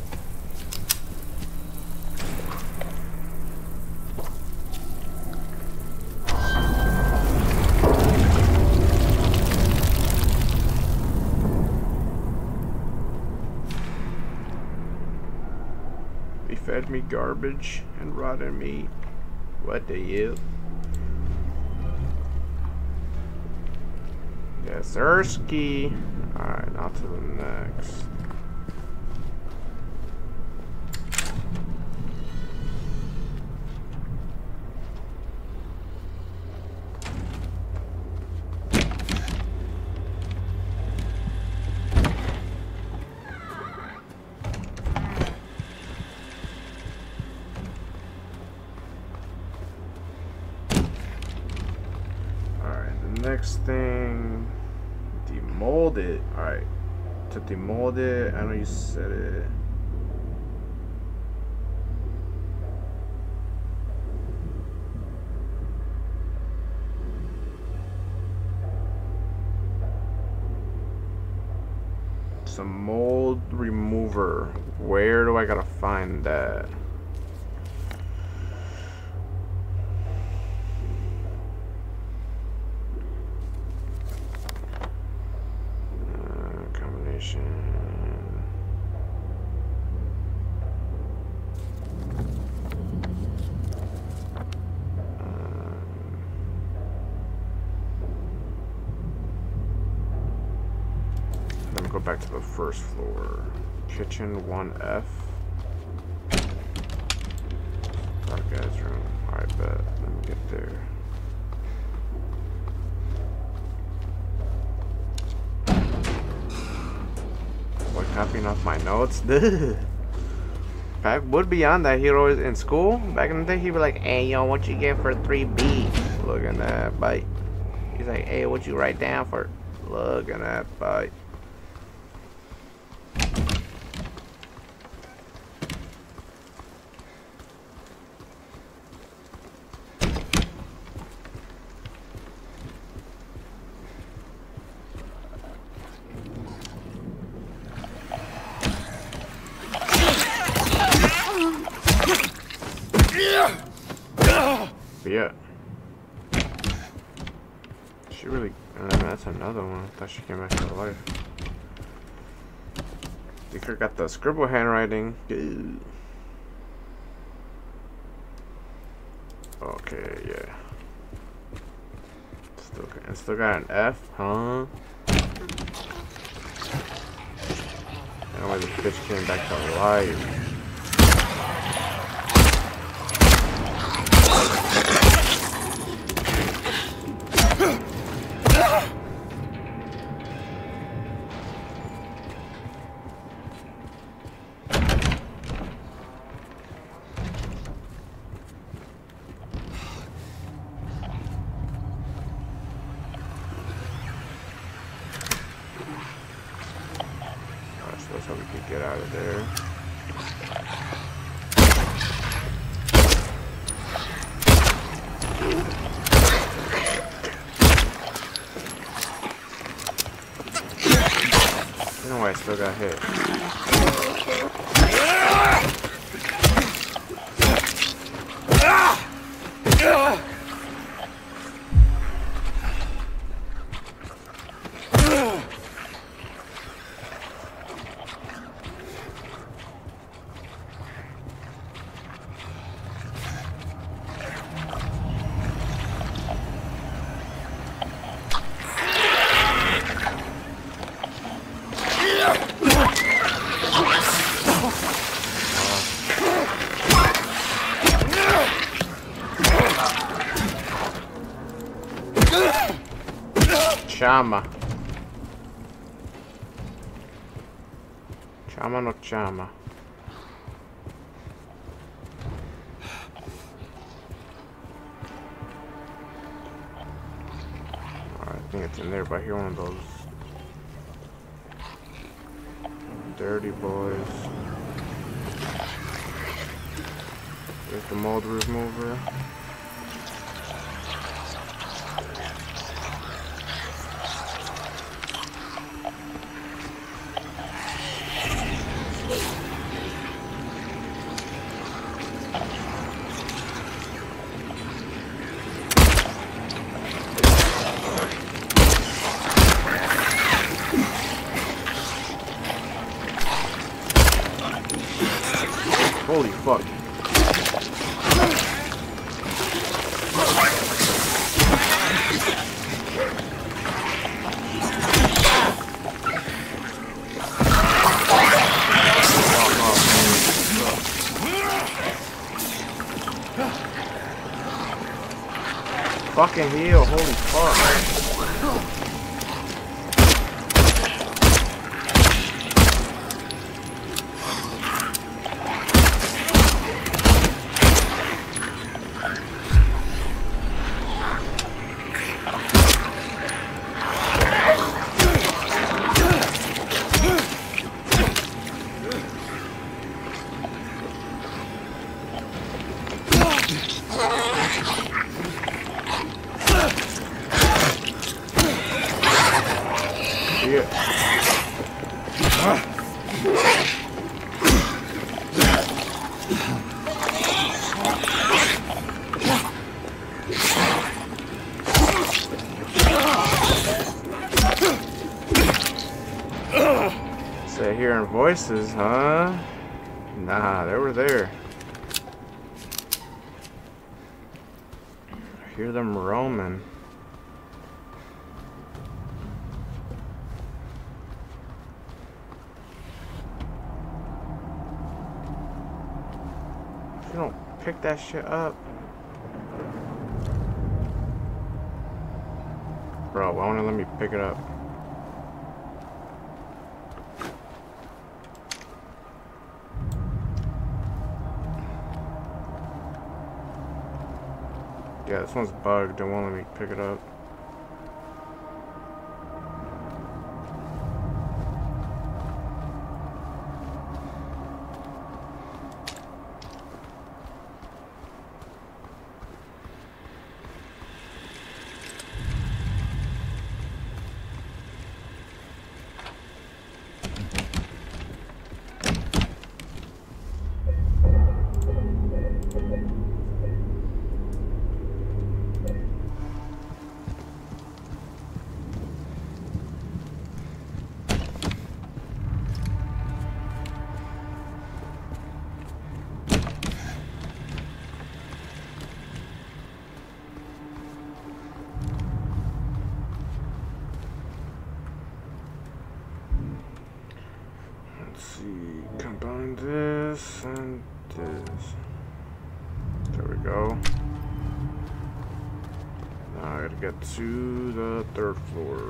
They fed me garbage and rotten meat. What the hell? Yes, Ersky. Alright, on to the next. Next thing, demold it. Alright, to demold it, I know you said it. It's a mold remover. Where do I gotta find that? Let me go back to the first floor. Kitchen 1F. Dark guy's room. Alright, bet. Let me get there. What, copying off my notes? Back would be on that hero in school. Back in the day, he'd be like, "Hey, yo, what you get for 3B? Look at that bite." He's like, "Hey, what you write down for?" Look at that bite. Yeah. She really... that's another one. I thought she came back to life. Deeker got the scribble handwriting. Ew. Okay, yeah. Still got an F, huh? Anyway, this bitch came back to life. That's how we can get out of there. You know why I still got hit. Chama. Chama no chama. I think it's in there, but I hear one of those dirty boys. There's the mold remover. Holy fuck. Fucking heal, holy fuck. So hearing voices, huh? Nah, they were there. I hear them roaming. If you don't pick that shit up. Bro, why won't it let me pick it up? Yeah, this one's bugged. It won't let me pick it up. Let's see, combine this and this. There we go. Now I gotta get to the 3rd floor.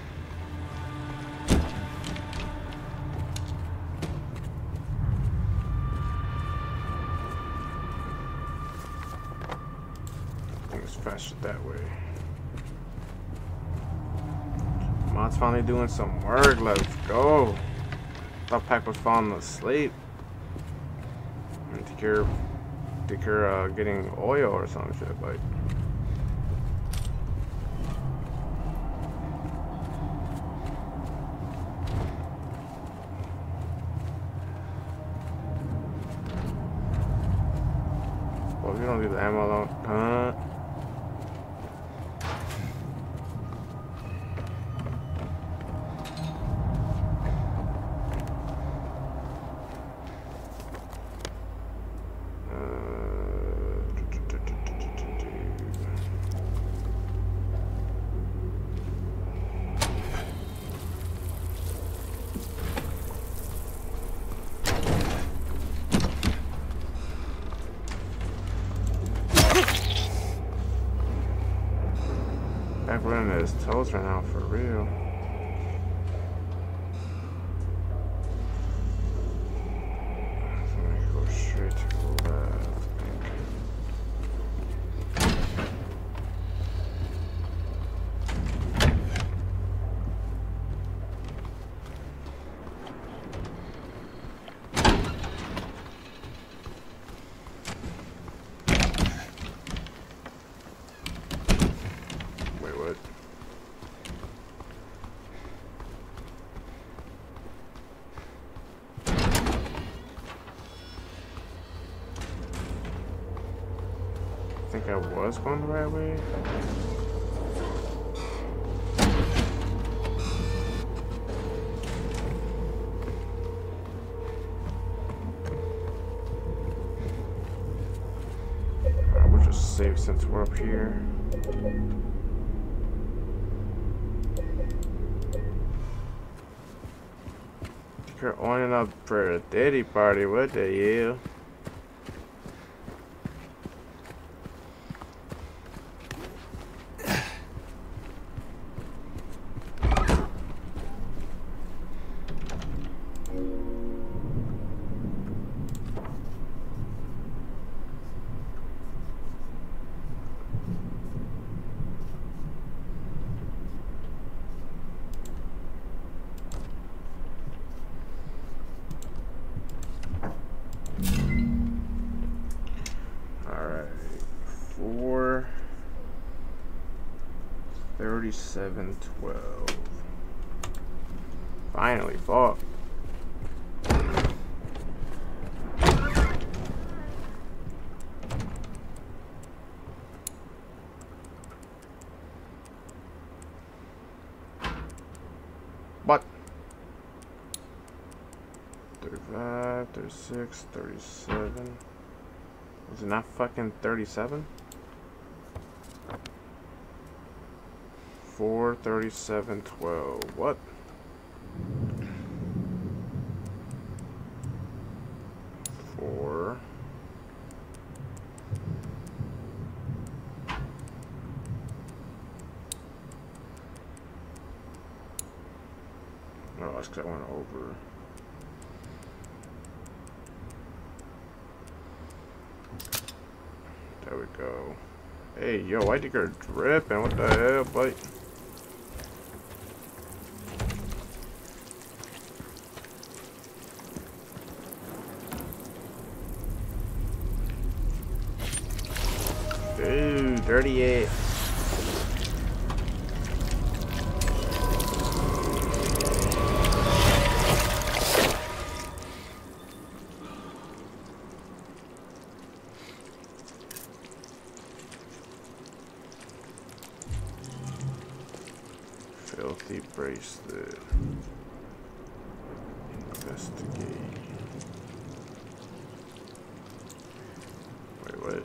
I think it's faster that way. Mod's finally doing some work, let's go. Thought Pac was falling asleep. And to cure getting oil or some shit, like. Well, if you don't leave the ammo alone, huh? Back running his toes right now, for real. So I'm gonna go straight to the left. Wait, what? I think I was going the right way. save since we're up here. You're owning up for a daddy party, what the hell? Alright, 4:37:12. Finally, fuck. What? 35, 36, 37. Was it not fucking 37? 4:37:12. What? Four. Oh, that's because I went over. There we go. Hey, yo, why'd you go dripping? What the hell, buddy? Dude, dirty ass. Filthy bracelet. Investigate. Wait, what?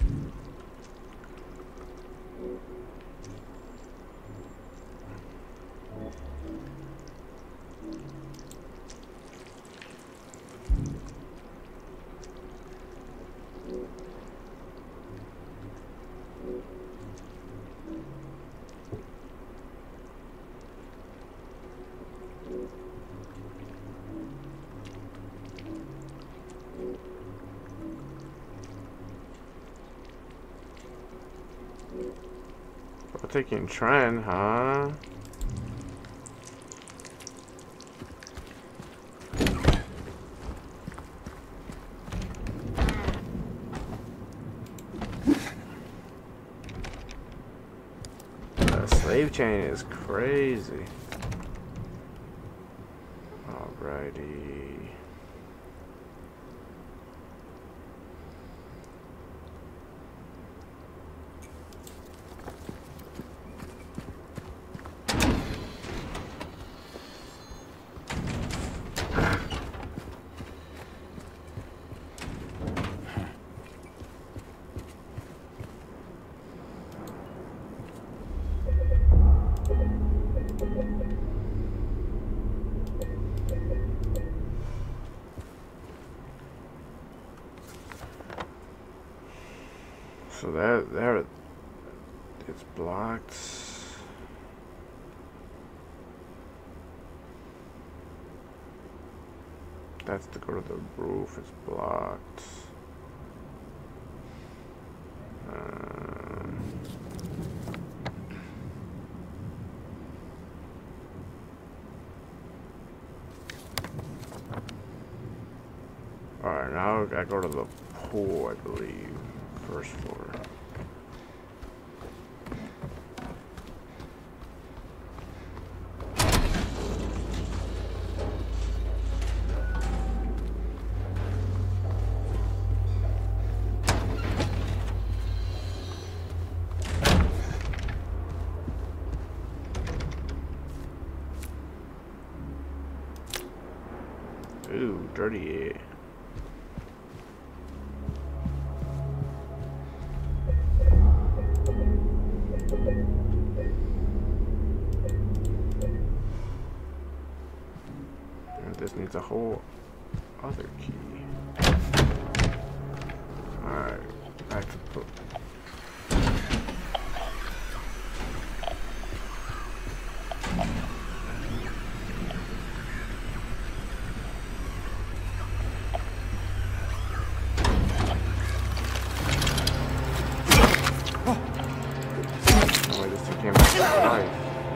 We're taking trend, huh? That slave chain is crazy. Alrighty. So there, it's blocked. That's to go to the roof. It's blocked. All right, now I go to the pool, I believe. First floor. Ooh, dirty air. needs a whole other key. Alright, I can put. Oh wait, this thing came back to life.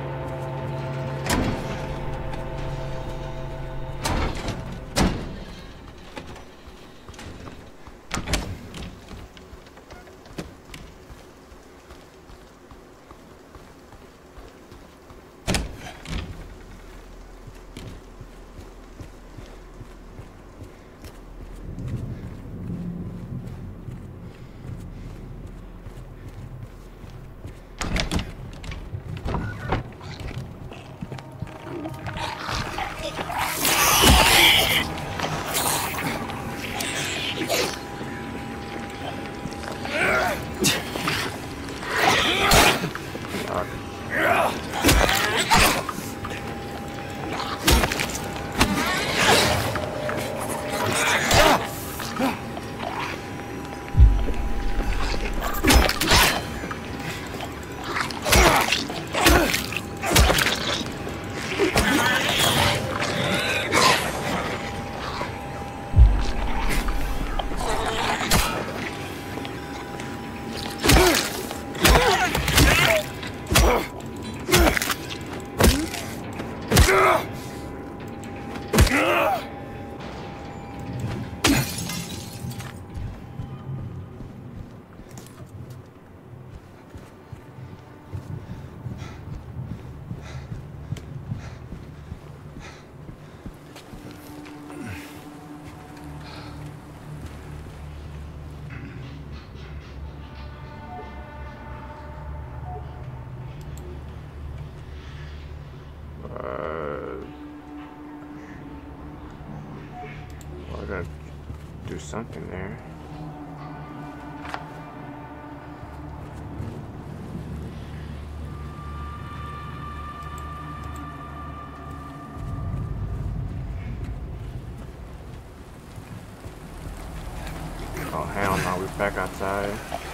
Well, I gotta do something there. Oh hell no, we're back outside.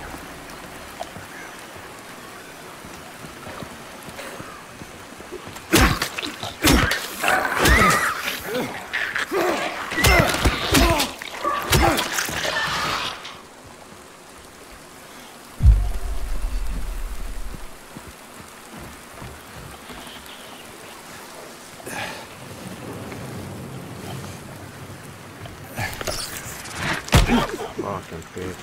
Fucking bitch.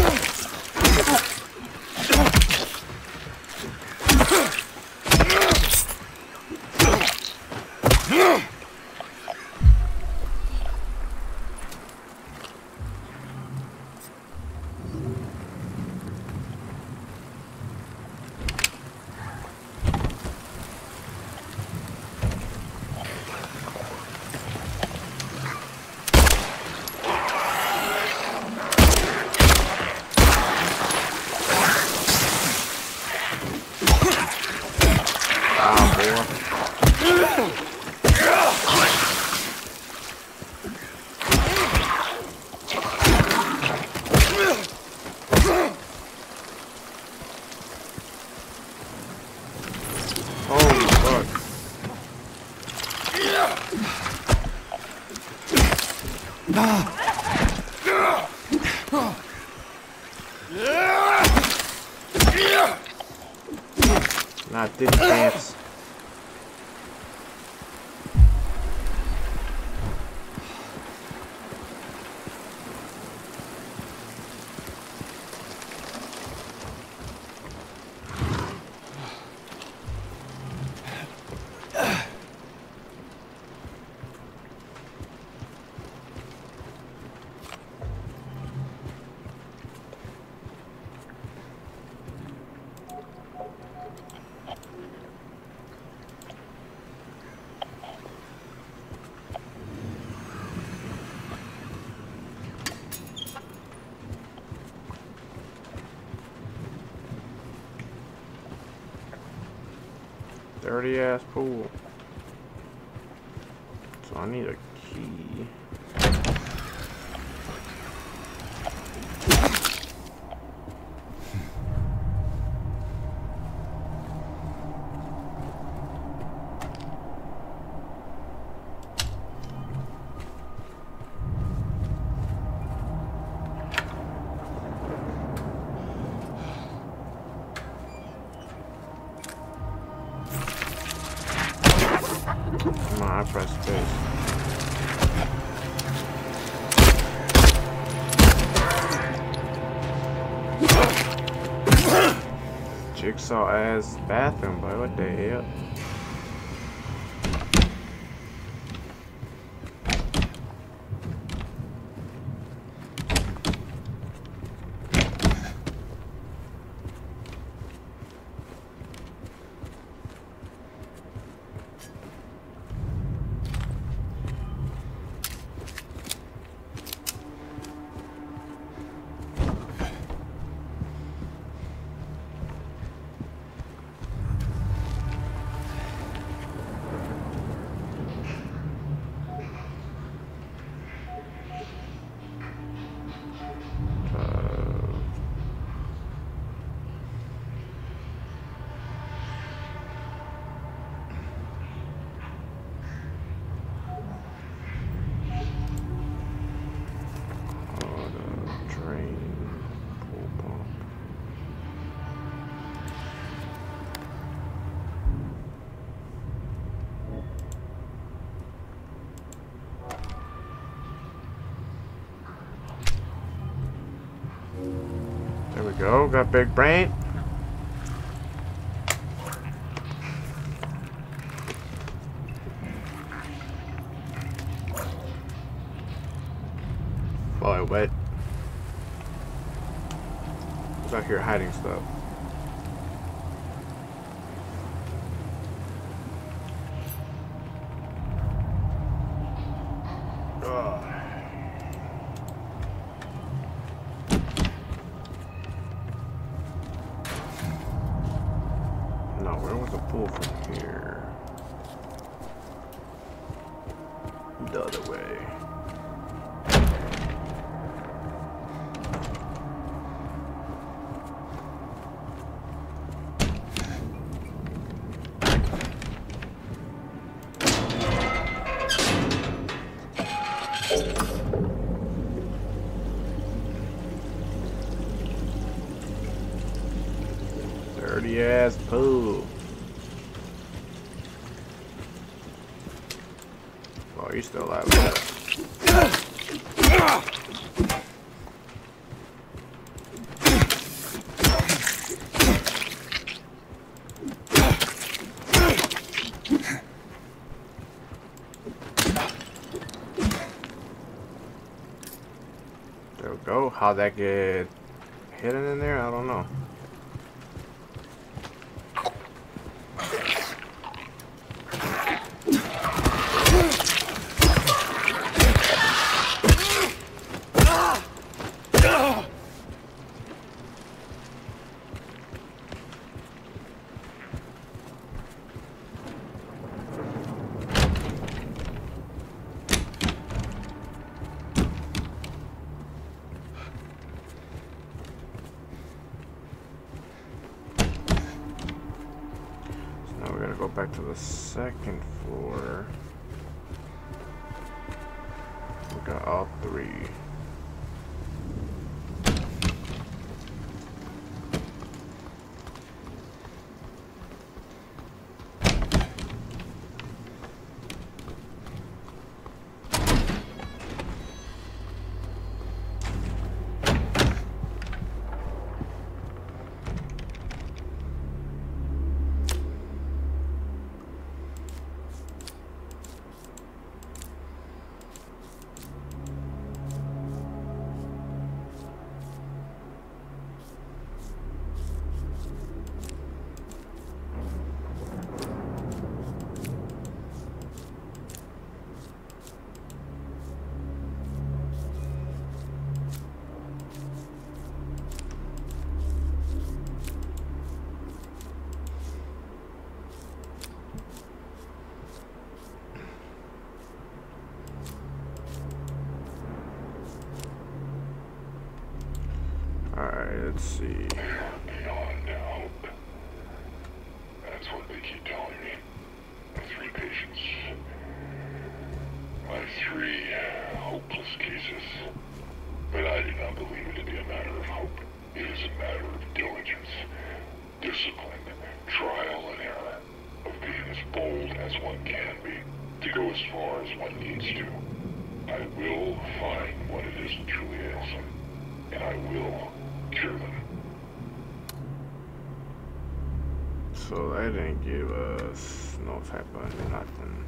Holy fuck. Not this chance. Dirty ass pool. So I need a key. press space. Jigsaw ass bathroom, boy. What the hell? There we go, got big brain. Boy, what? Who's out here hiding stuff? No, where was the pool from here? The other way. Dirty ass pool. Oh, he's still alive. There we go. How'd that get hidden in there? I don't know. Now we're gonna go back to the second floor. We got all three. Alright, let's see. Beyond hope. That's what they keep telling me. My three patients. My three hopeless cases. But I do not believe it to be a matter of hope. It is a matter of diligence, discipline, trial and error, of being as bold as one can be, to go as far as one needs to. I will find what it is that truly ails them, and I will cure them. So they didn't give us no type of nothing.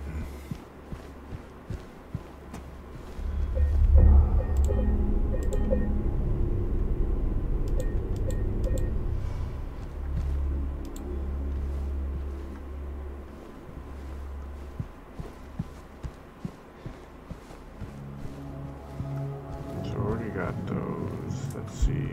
So already got those. Let's see.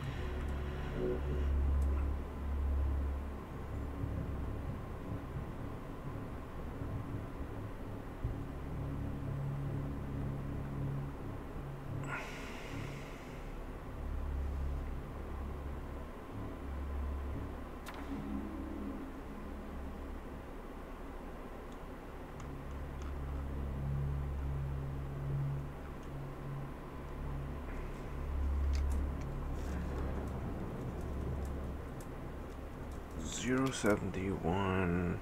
$0.71.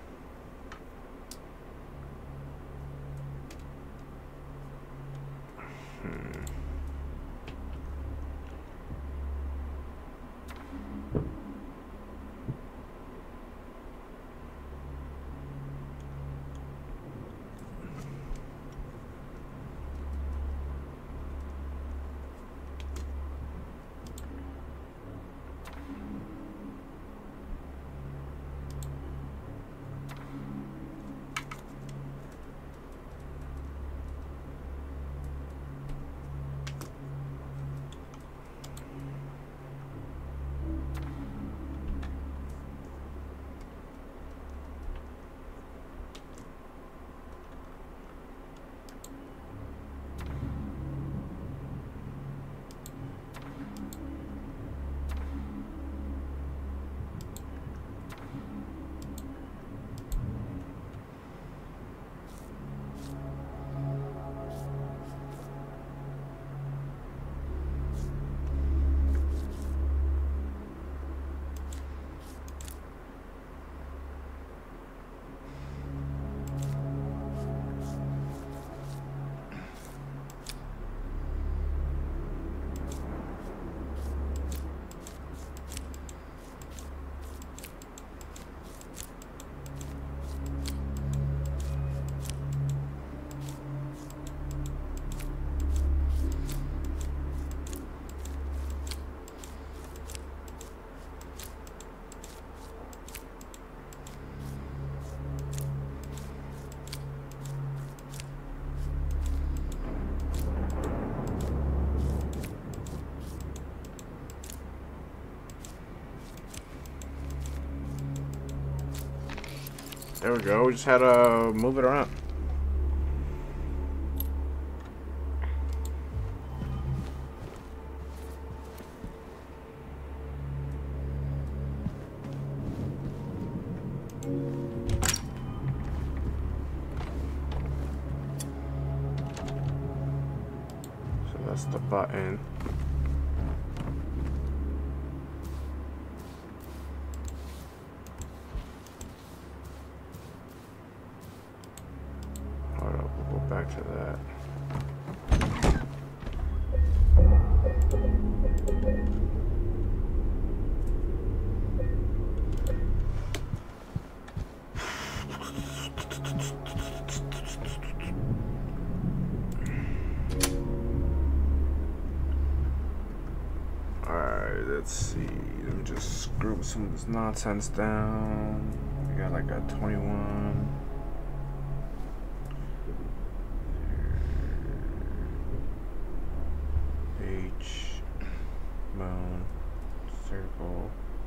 There we go. We just had to move it around. So that's the button. Back to that. Alright, let's see. Let me just screw some of this nonsense down. We got like a 21. Moon, circle,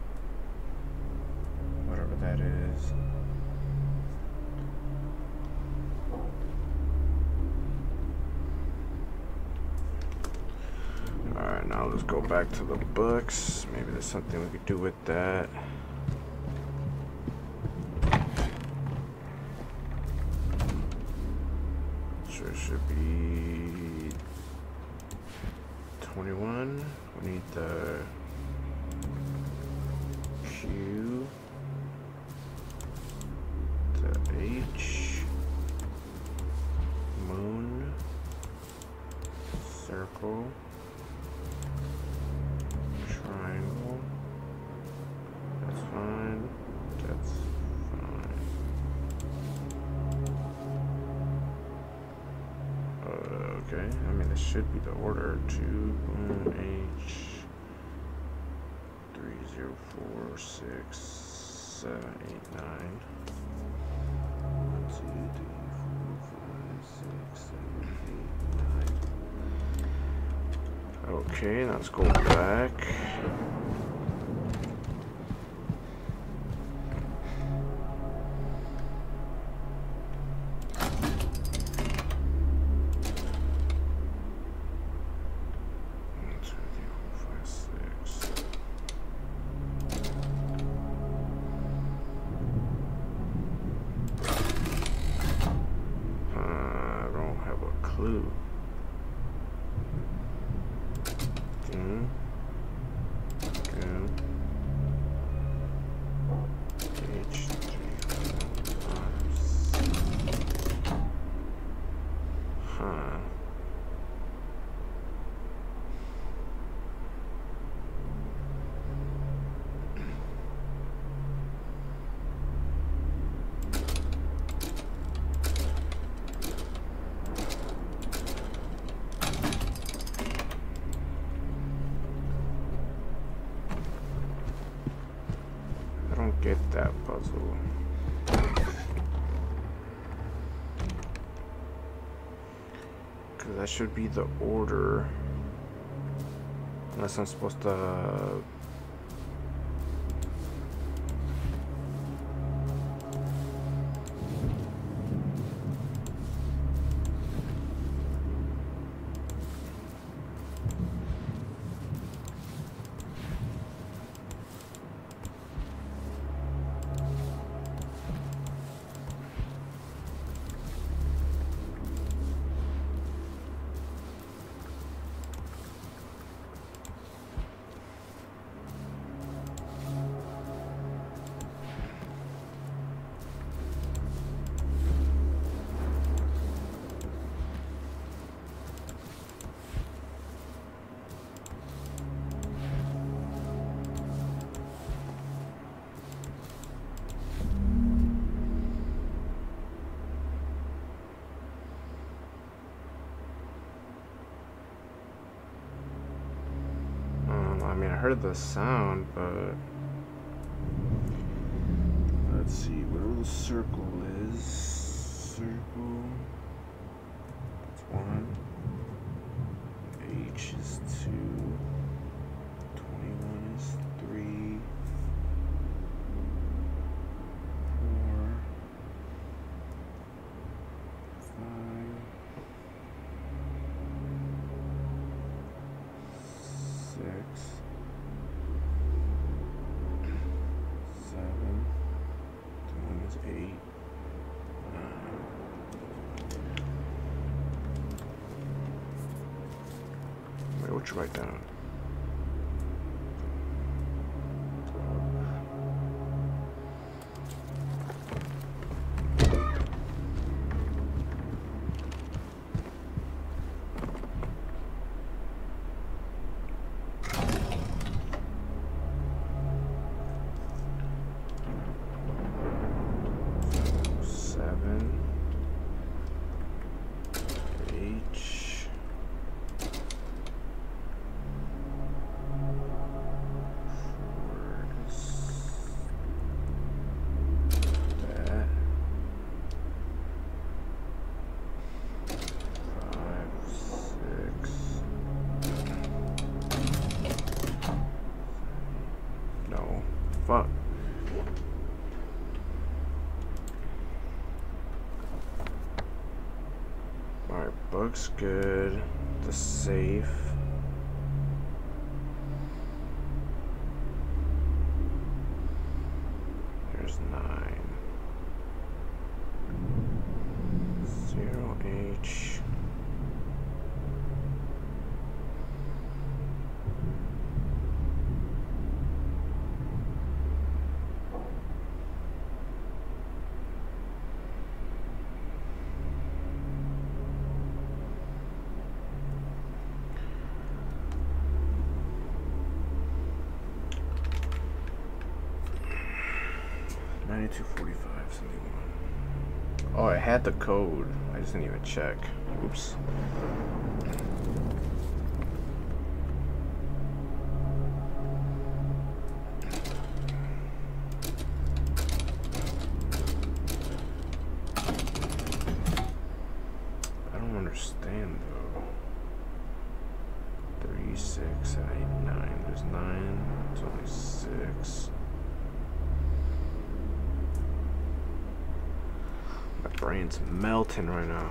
whatever that is. Alright, now let's go back to the books. Maybe there's something we could do with that. Sure should be 21. We need the Q, the H, That should be the order. 2 H 3 0 4 6 7 8 9. 1 2 3 4 5 6 7 8 9. Okay, let's go back. Clue. Get that puzzle. Because that should be the order. Unless I'm supposed to... I mean, I heard the sound, but let's see, whatever the circle is. Circle. That's 1. H is 2. 21 is 3. 4. 5. 6. 7. 1 is 8. 9. Wait, what you write down? 7. H. 4 is that. 5, 6. No. Fuck. Alright, book's good. The safe. There's 9. 0 H. Oh, I had the code. I just didn't even check. Oops. 9. There's 9. It's only 6. My brain's melting right now.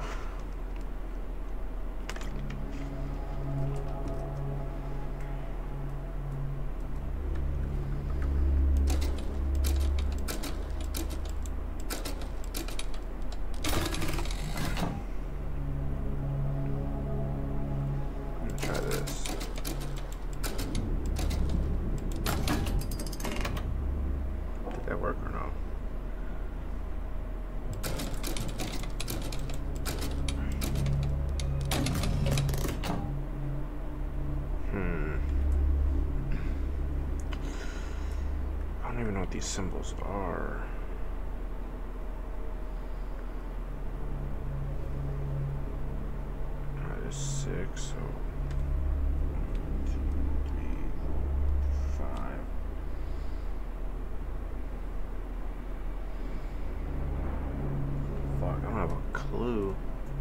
These symbols are. There's 6, so 1, 2, 3, 5. Fuck, I don't have a clue.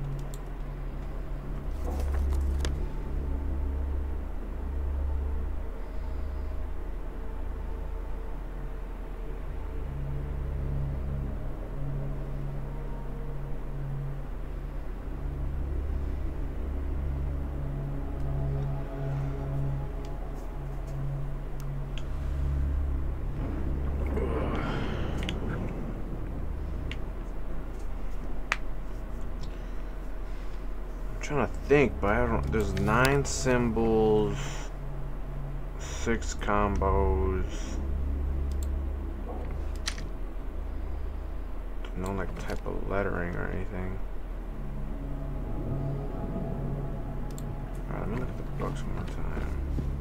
Trying to think, but I don't. There's 9 symbols, 6 combos. No like type of lettering or anything. Alright, let me look at the books one more time.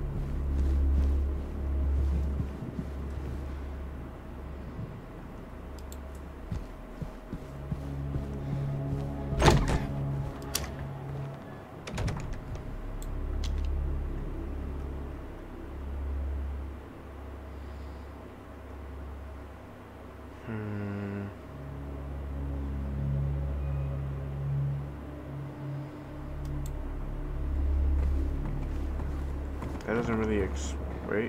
That doesn't really wait.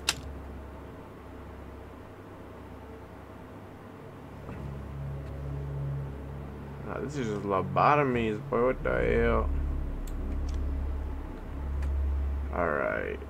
Nah, this is just lobotomies, boy. What the hell? Alright,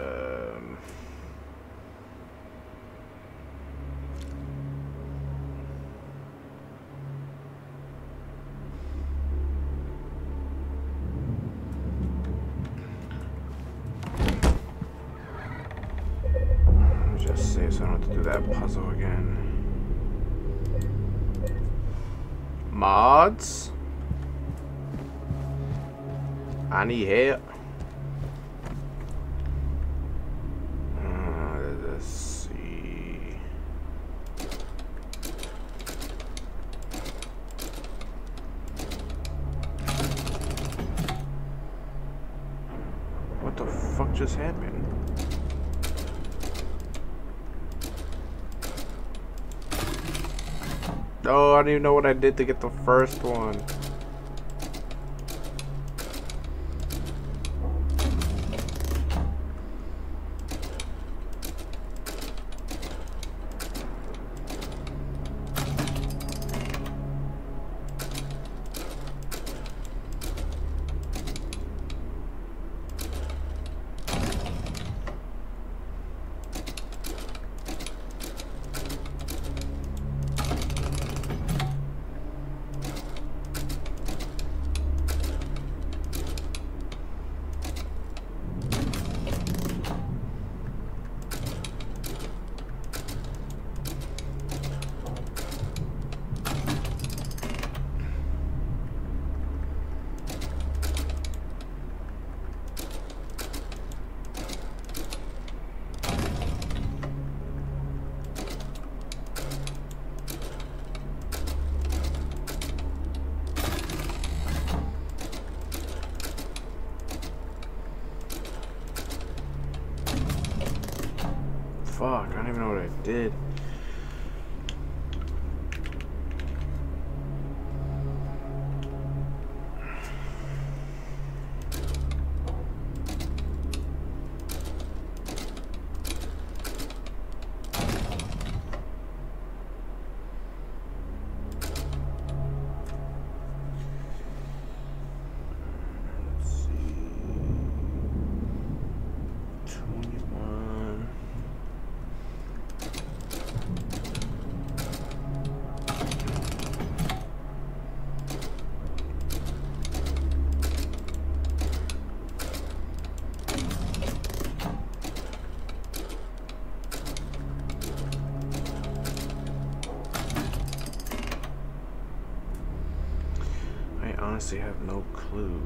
just save so I don't have to do that puzzle again. Mods? I need help. Let's see. What the fuck just happened? Oh, I don't even know what I did to get the first one. Fuck, I don't even know what I did. honestly have no clue.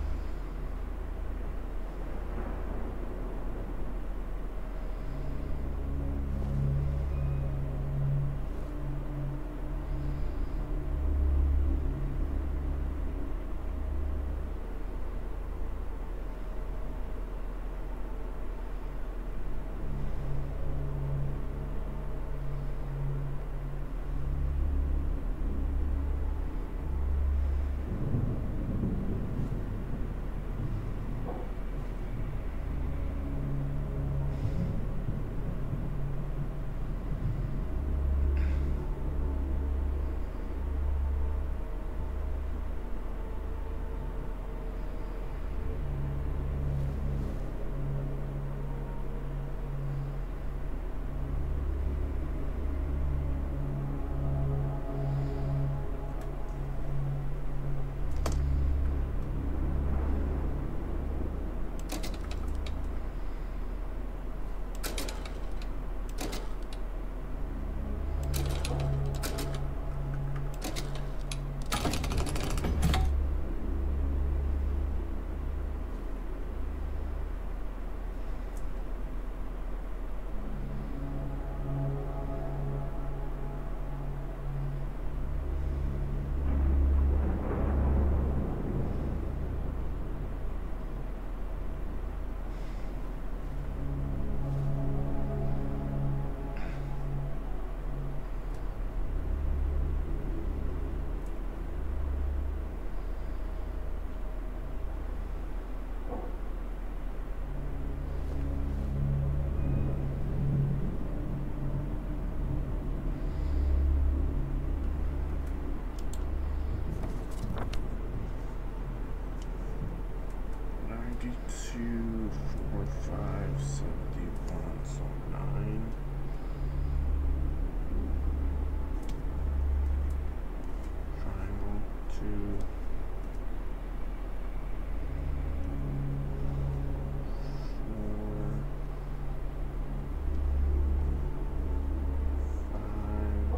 Two, 4, 5, 71, so 9. Triangle, 2. 4, 5.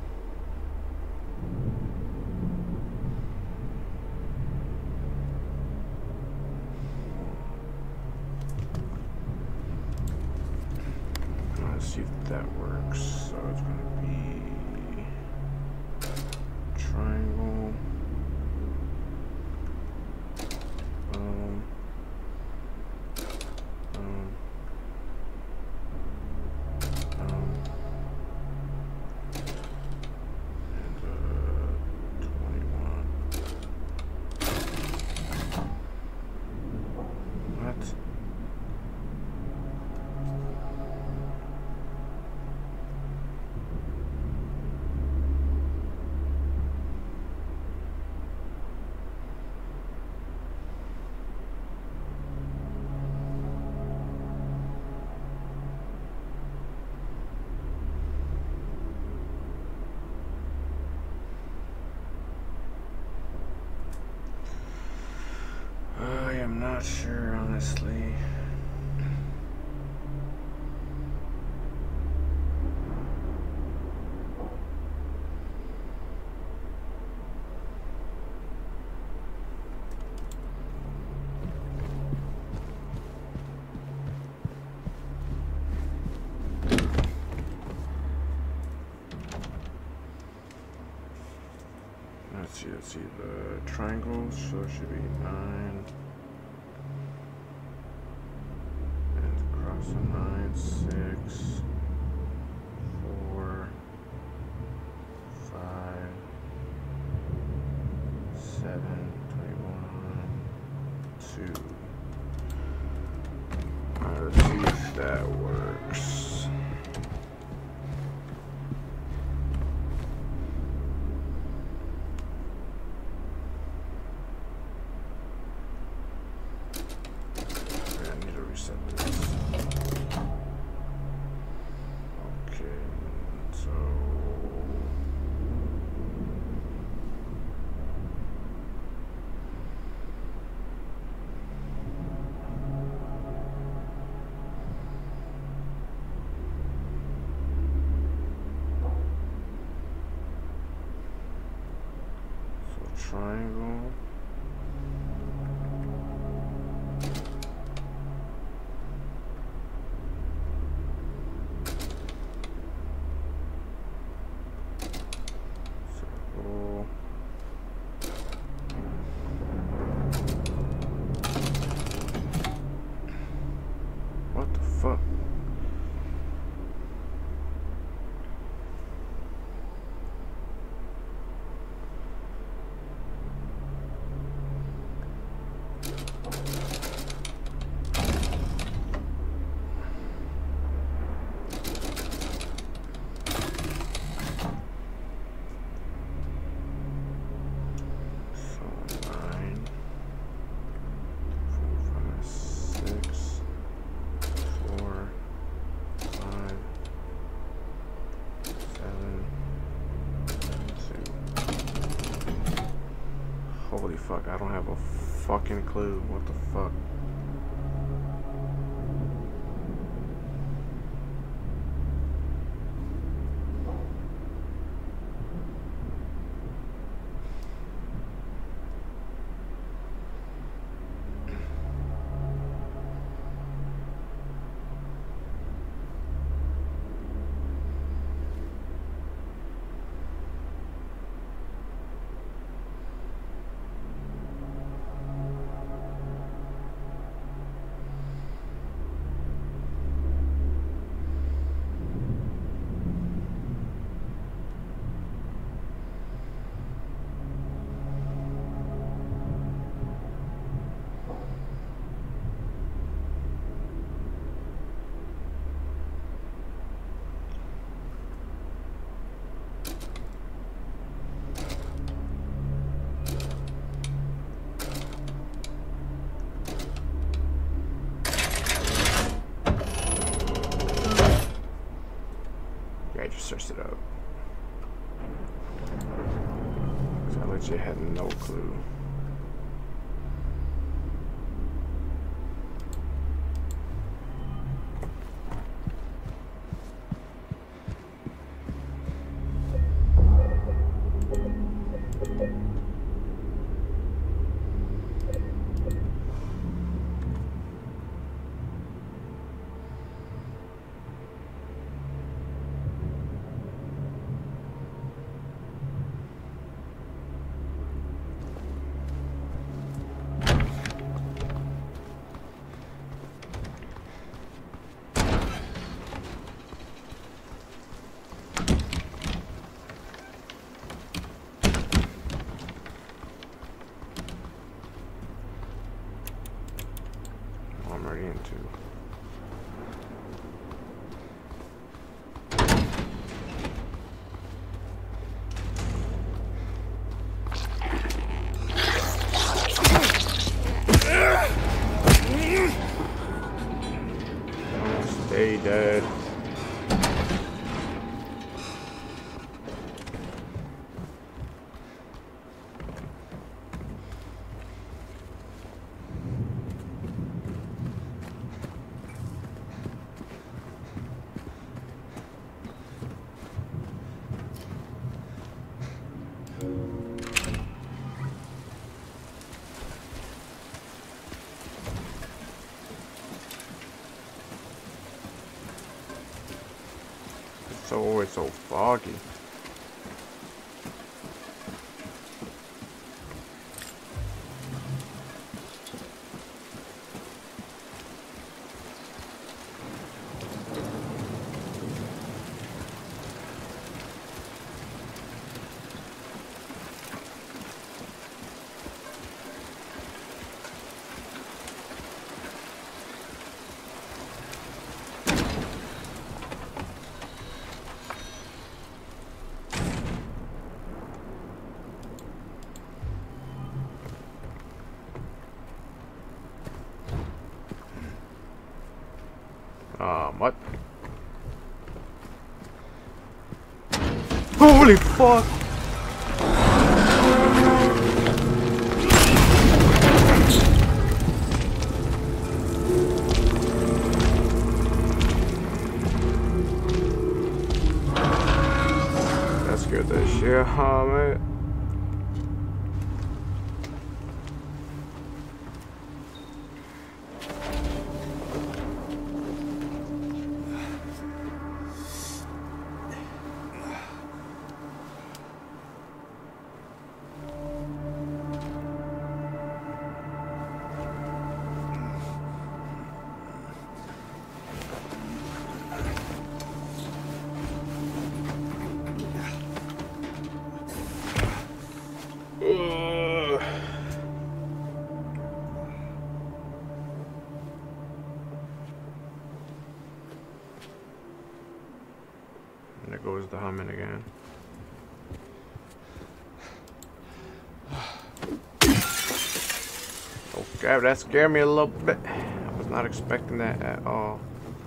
Let's see if that works. So it's going to be triangle. Boom. Boom. Boom. And 21. What? I am not sure, honestly. Let's see the triangles, so it should be 9. And across the 9, 6, 4, 5, 7, 21, 2. Alright, let's see if that works. Triangle. fuck? Holy fuck, I don't have a fucking clue. What the fuck? I just searched it up. So I legit had no clue. I'm already into. Stay dead. It's so foggy. What? Holy fuck! That scared the shit out of me. And there goes the humming again. Okay, that scared me a little bit. I was not expecting that at all.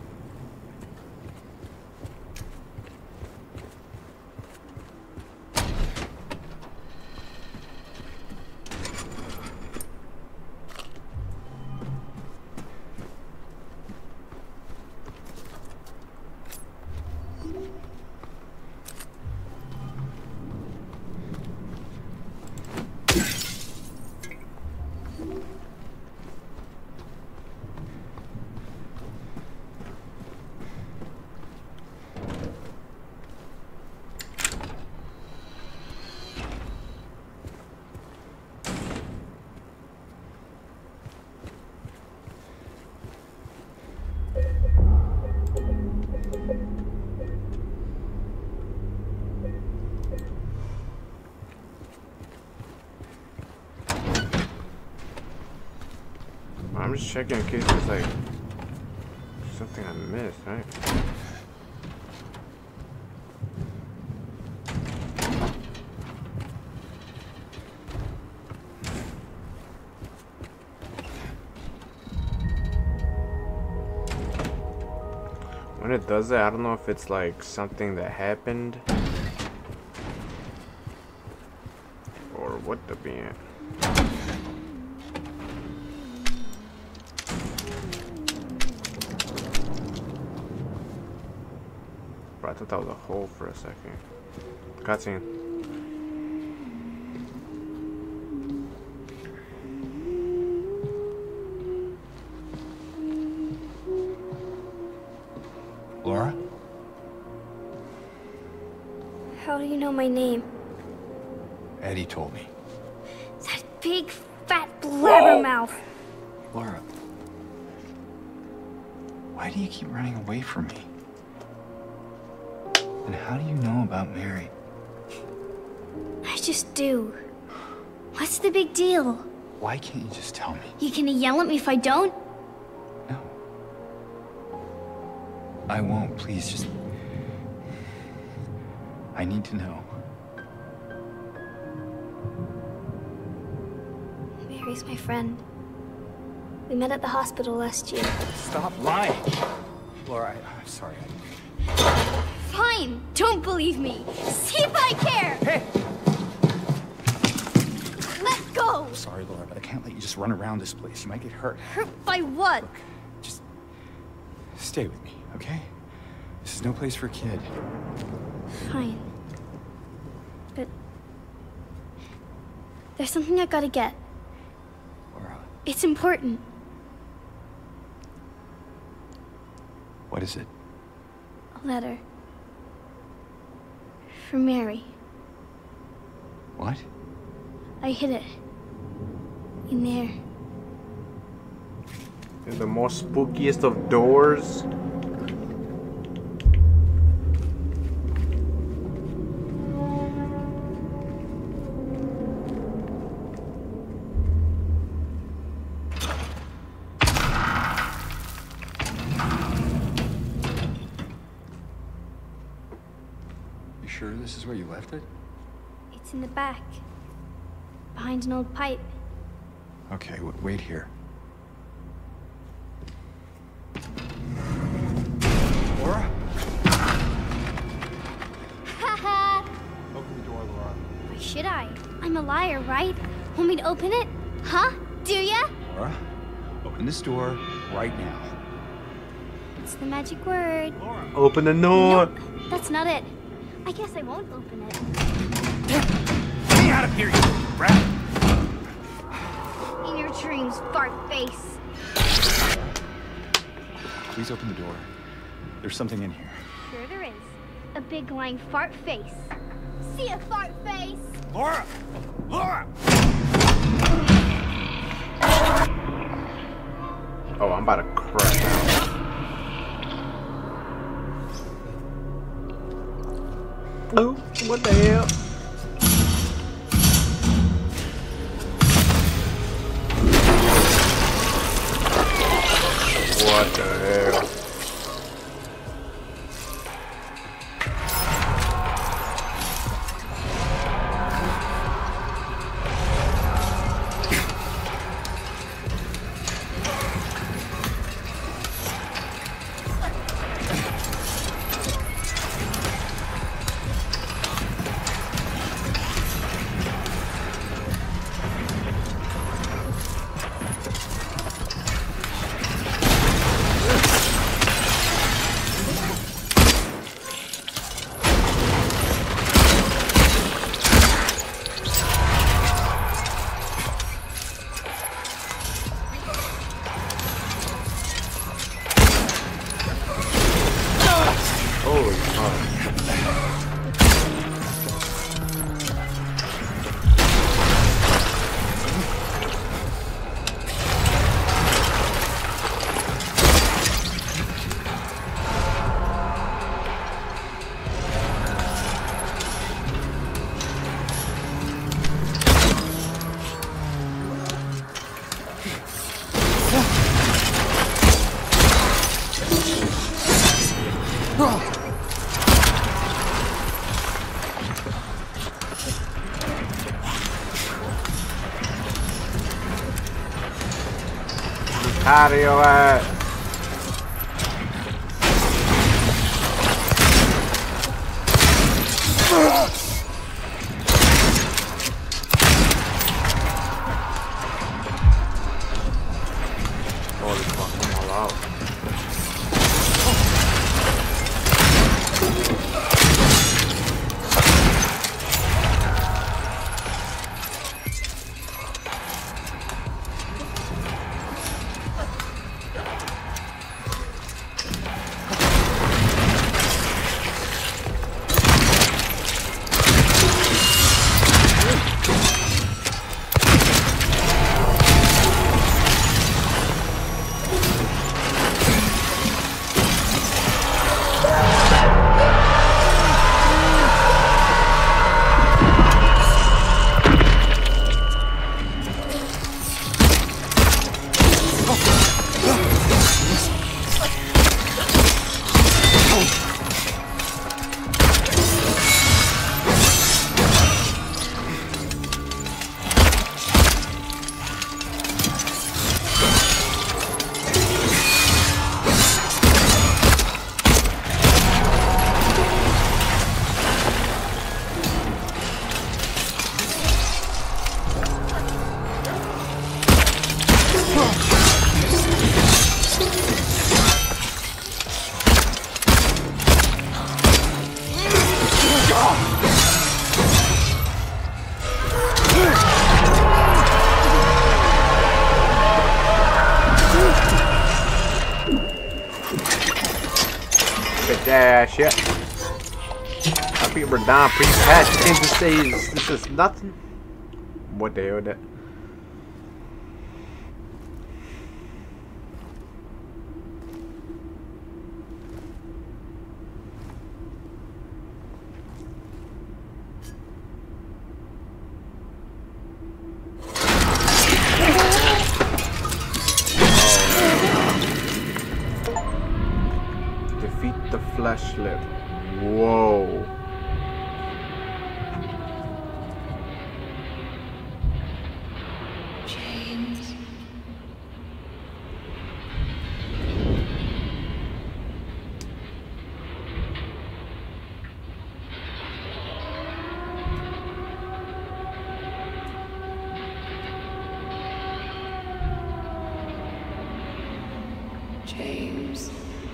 I'm just checking in case there's like something I missed, right? When it does that, I don't know if it's like something that happened or what the being. I thought that was a hole for a second. Cutscene. Laura? How do you know my name? Eddie told me. That big, fat blabbermouth. Laura. Why do you keep running away from me? And how do you know about Mary? I just do. What's the big deal? Why can't you just tell me? You gonna yell at me if I don't? No. I won't, please, just... I need to know. Mary's my friend. We met at the hospital last year. Stop lying! Laura, I'm sorry. Fine! Don't believe me! See if I care! Hey! Let go! I'm sorry, Laura, but I can't let you just run around this place. You might get hurt. Hurt by what? Look, just stay with me, okay? This is no place for a kid. Fine. But there's something I gotta get. Laura, It's important. what is it? A letter. For Mary. What? I hid it. In there. In the most spookiest of doors. Sure this is where you left it? It's in the back. Behind an old pipe. Okay, wait here. Laura? Haha! Open the door, Laura. Why should I? I'm a liar, right? Want me to open it? Huh? Do ya? Laura, open this door right now. It's the magic word. Laura! Open the door. Nope, that's not it. I guess I won't open it. Get me out of here, you rat! In your dreams, fart face. Please open the door. There's something in here. Sure there is. A big lying fart face. See ya, fart face! Laura! Laura! Oh, I'm about to crash out. Ooh, what the hell? What the hell? Holy fuck. Out of your ass. Holy fuck, I'm all out. Dash, yeah. I think we're down pretty fast. You can't just say this is nothing. What the hell is that? Defeat the fleshlet. Whoa. James. James.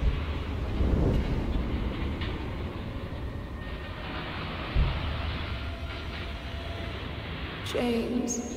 James.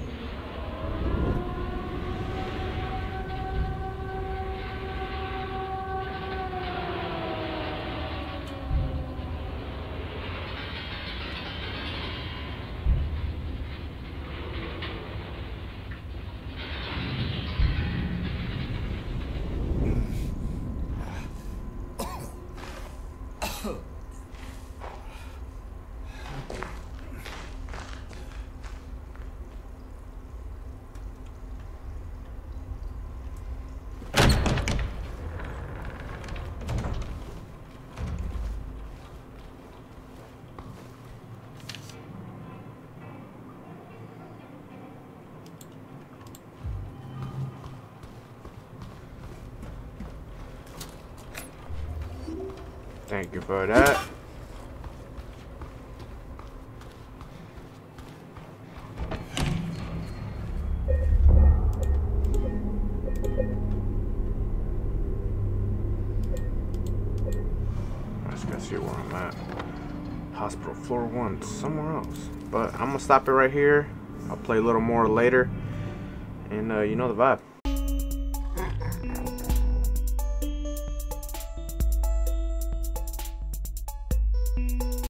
Thank you for that. Let's go see where I'm at. Hospital floor 1, somewhere else. But I'm gonna stop it right here. I'll play a little more later. And you know the vibe.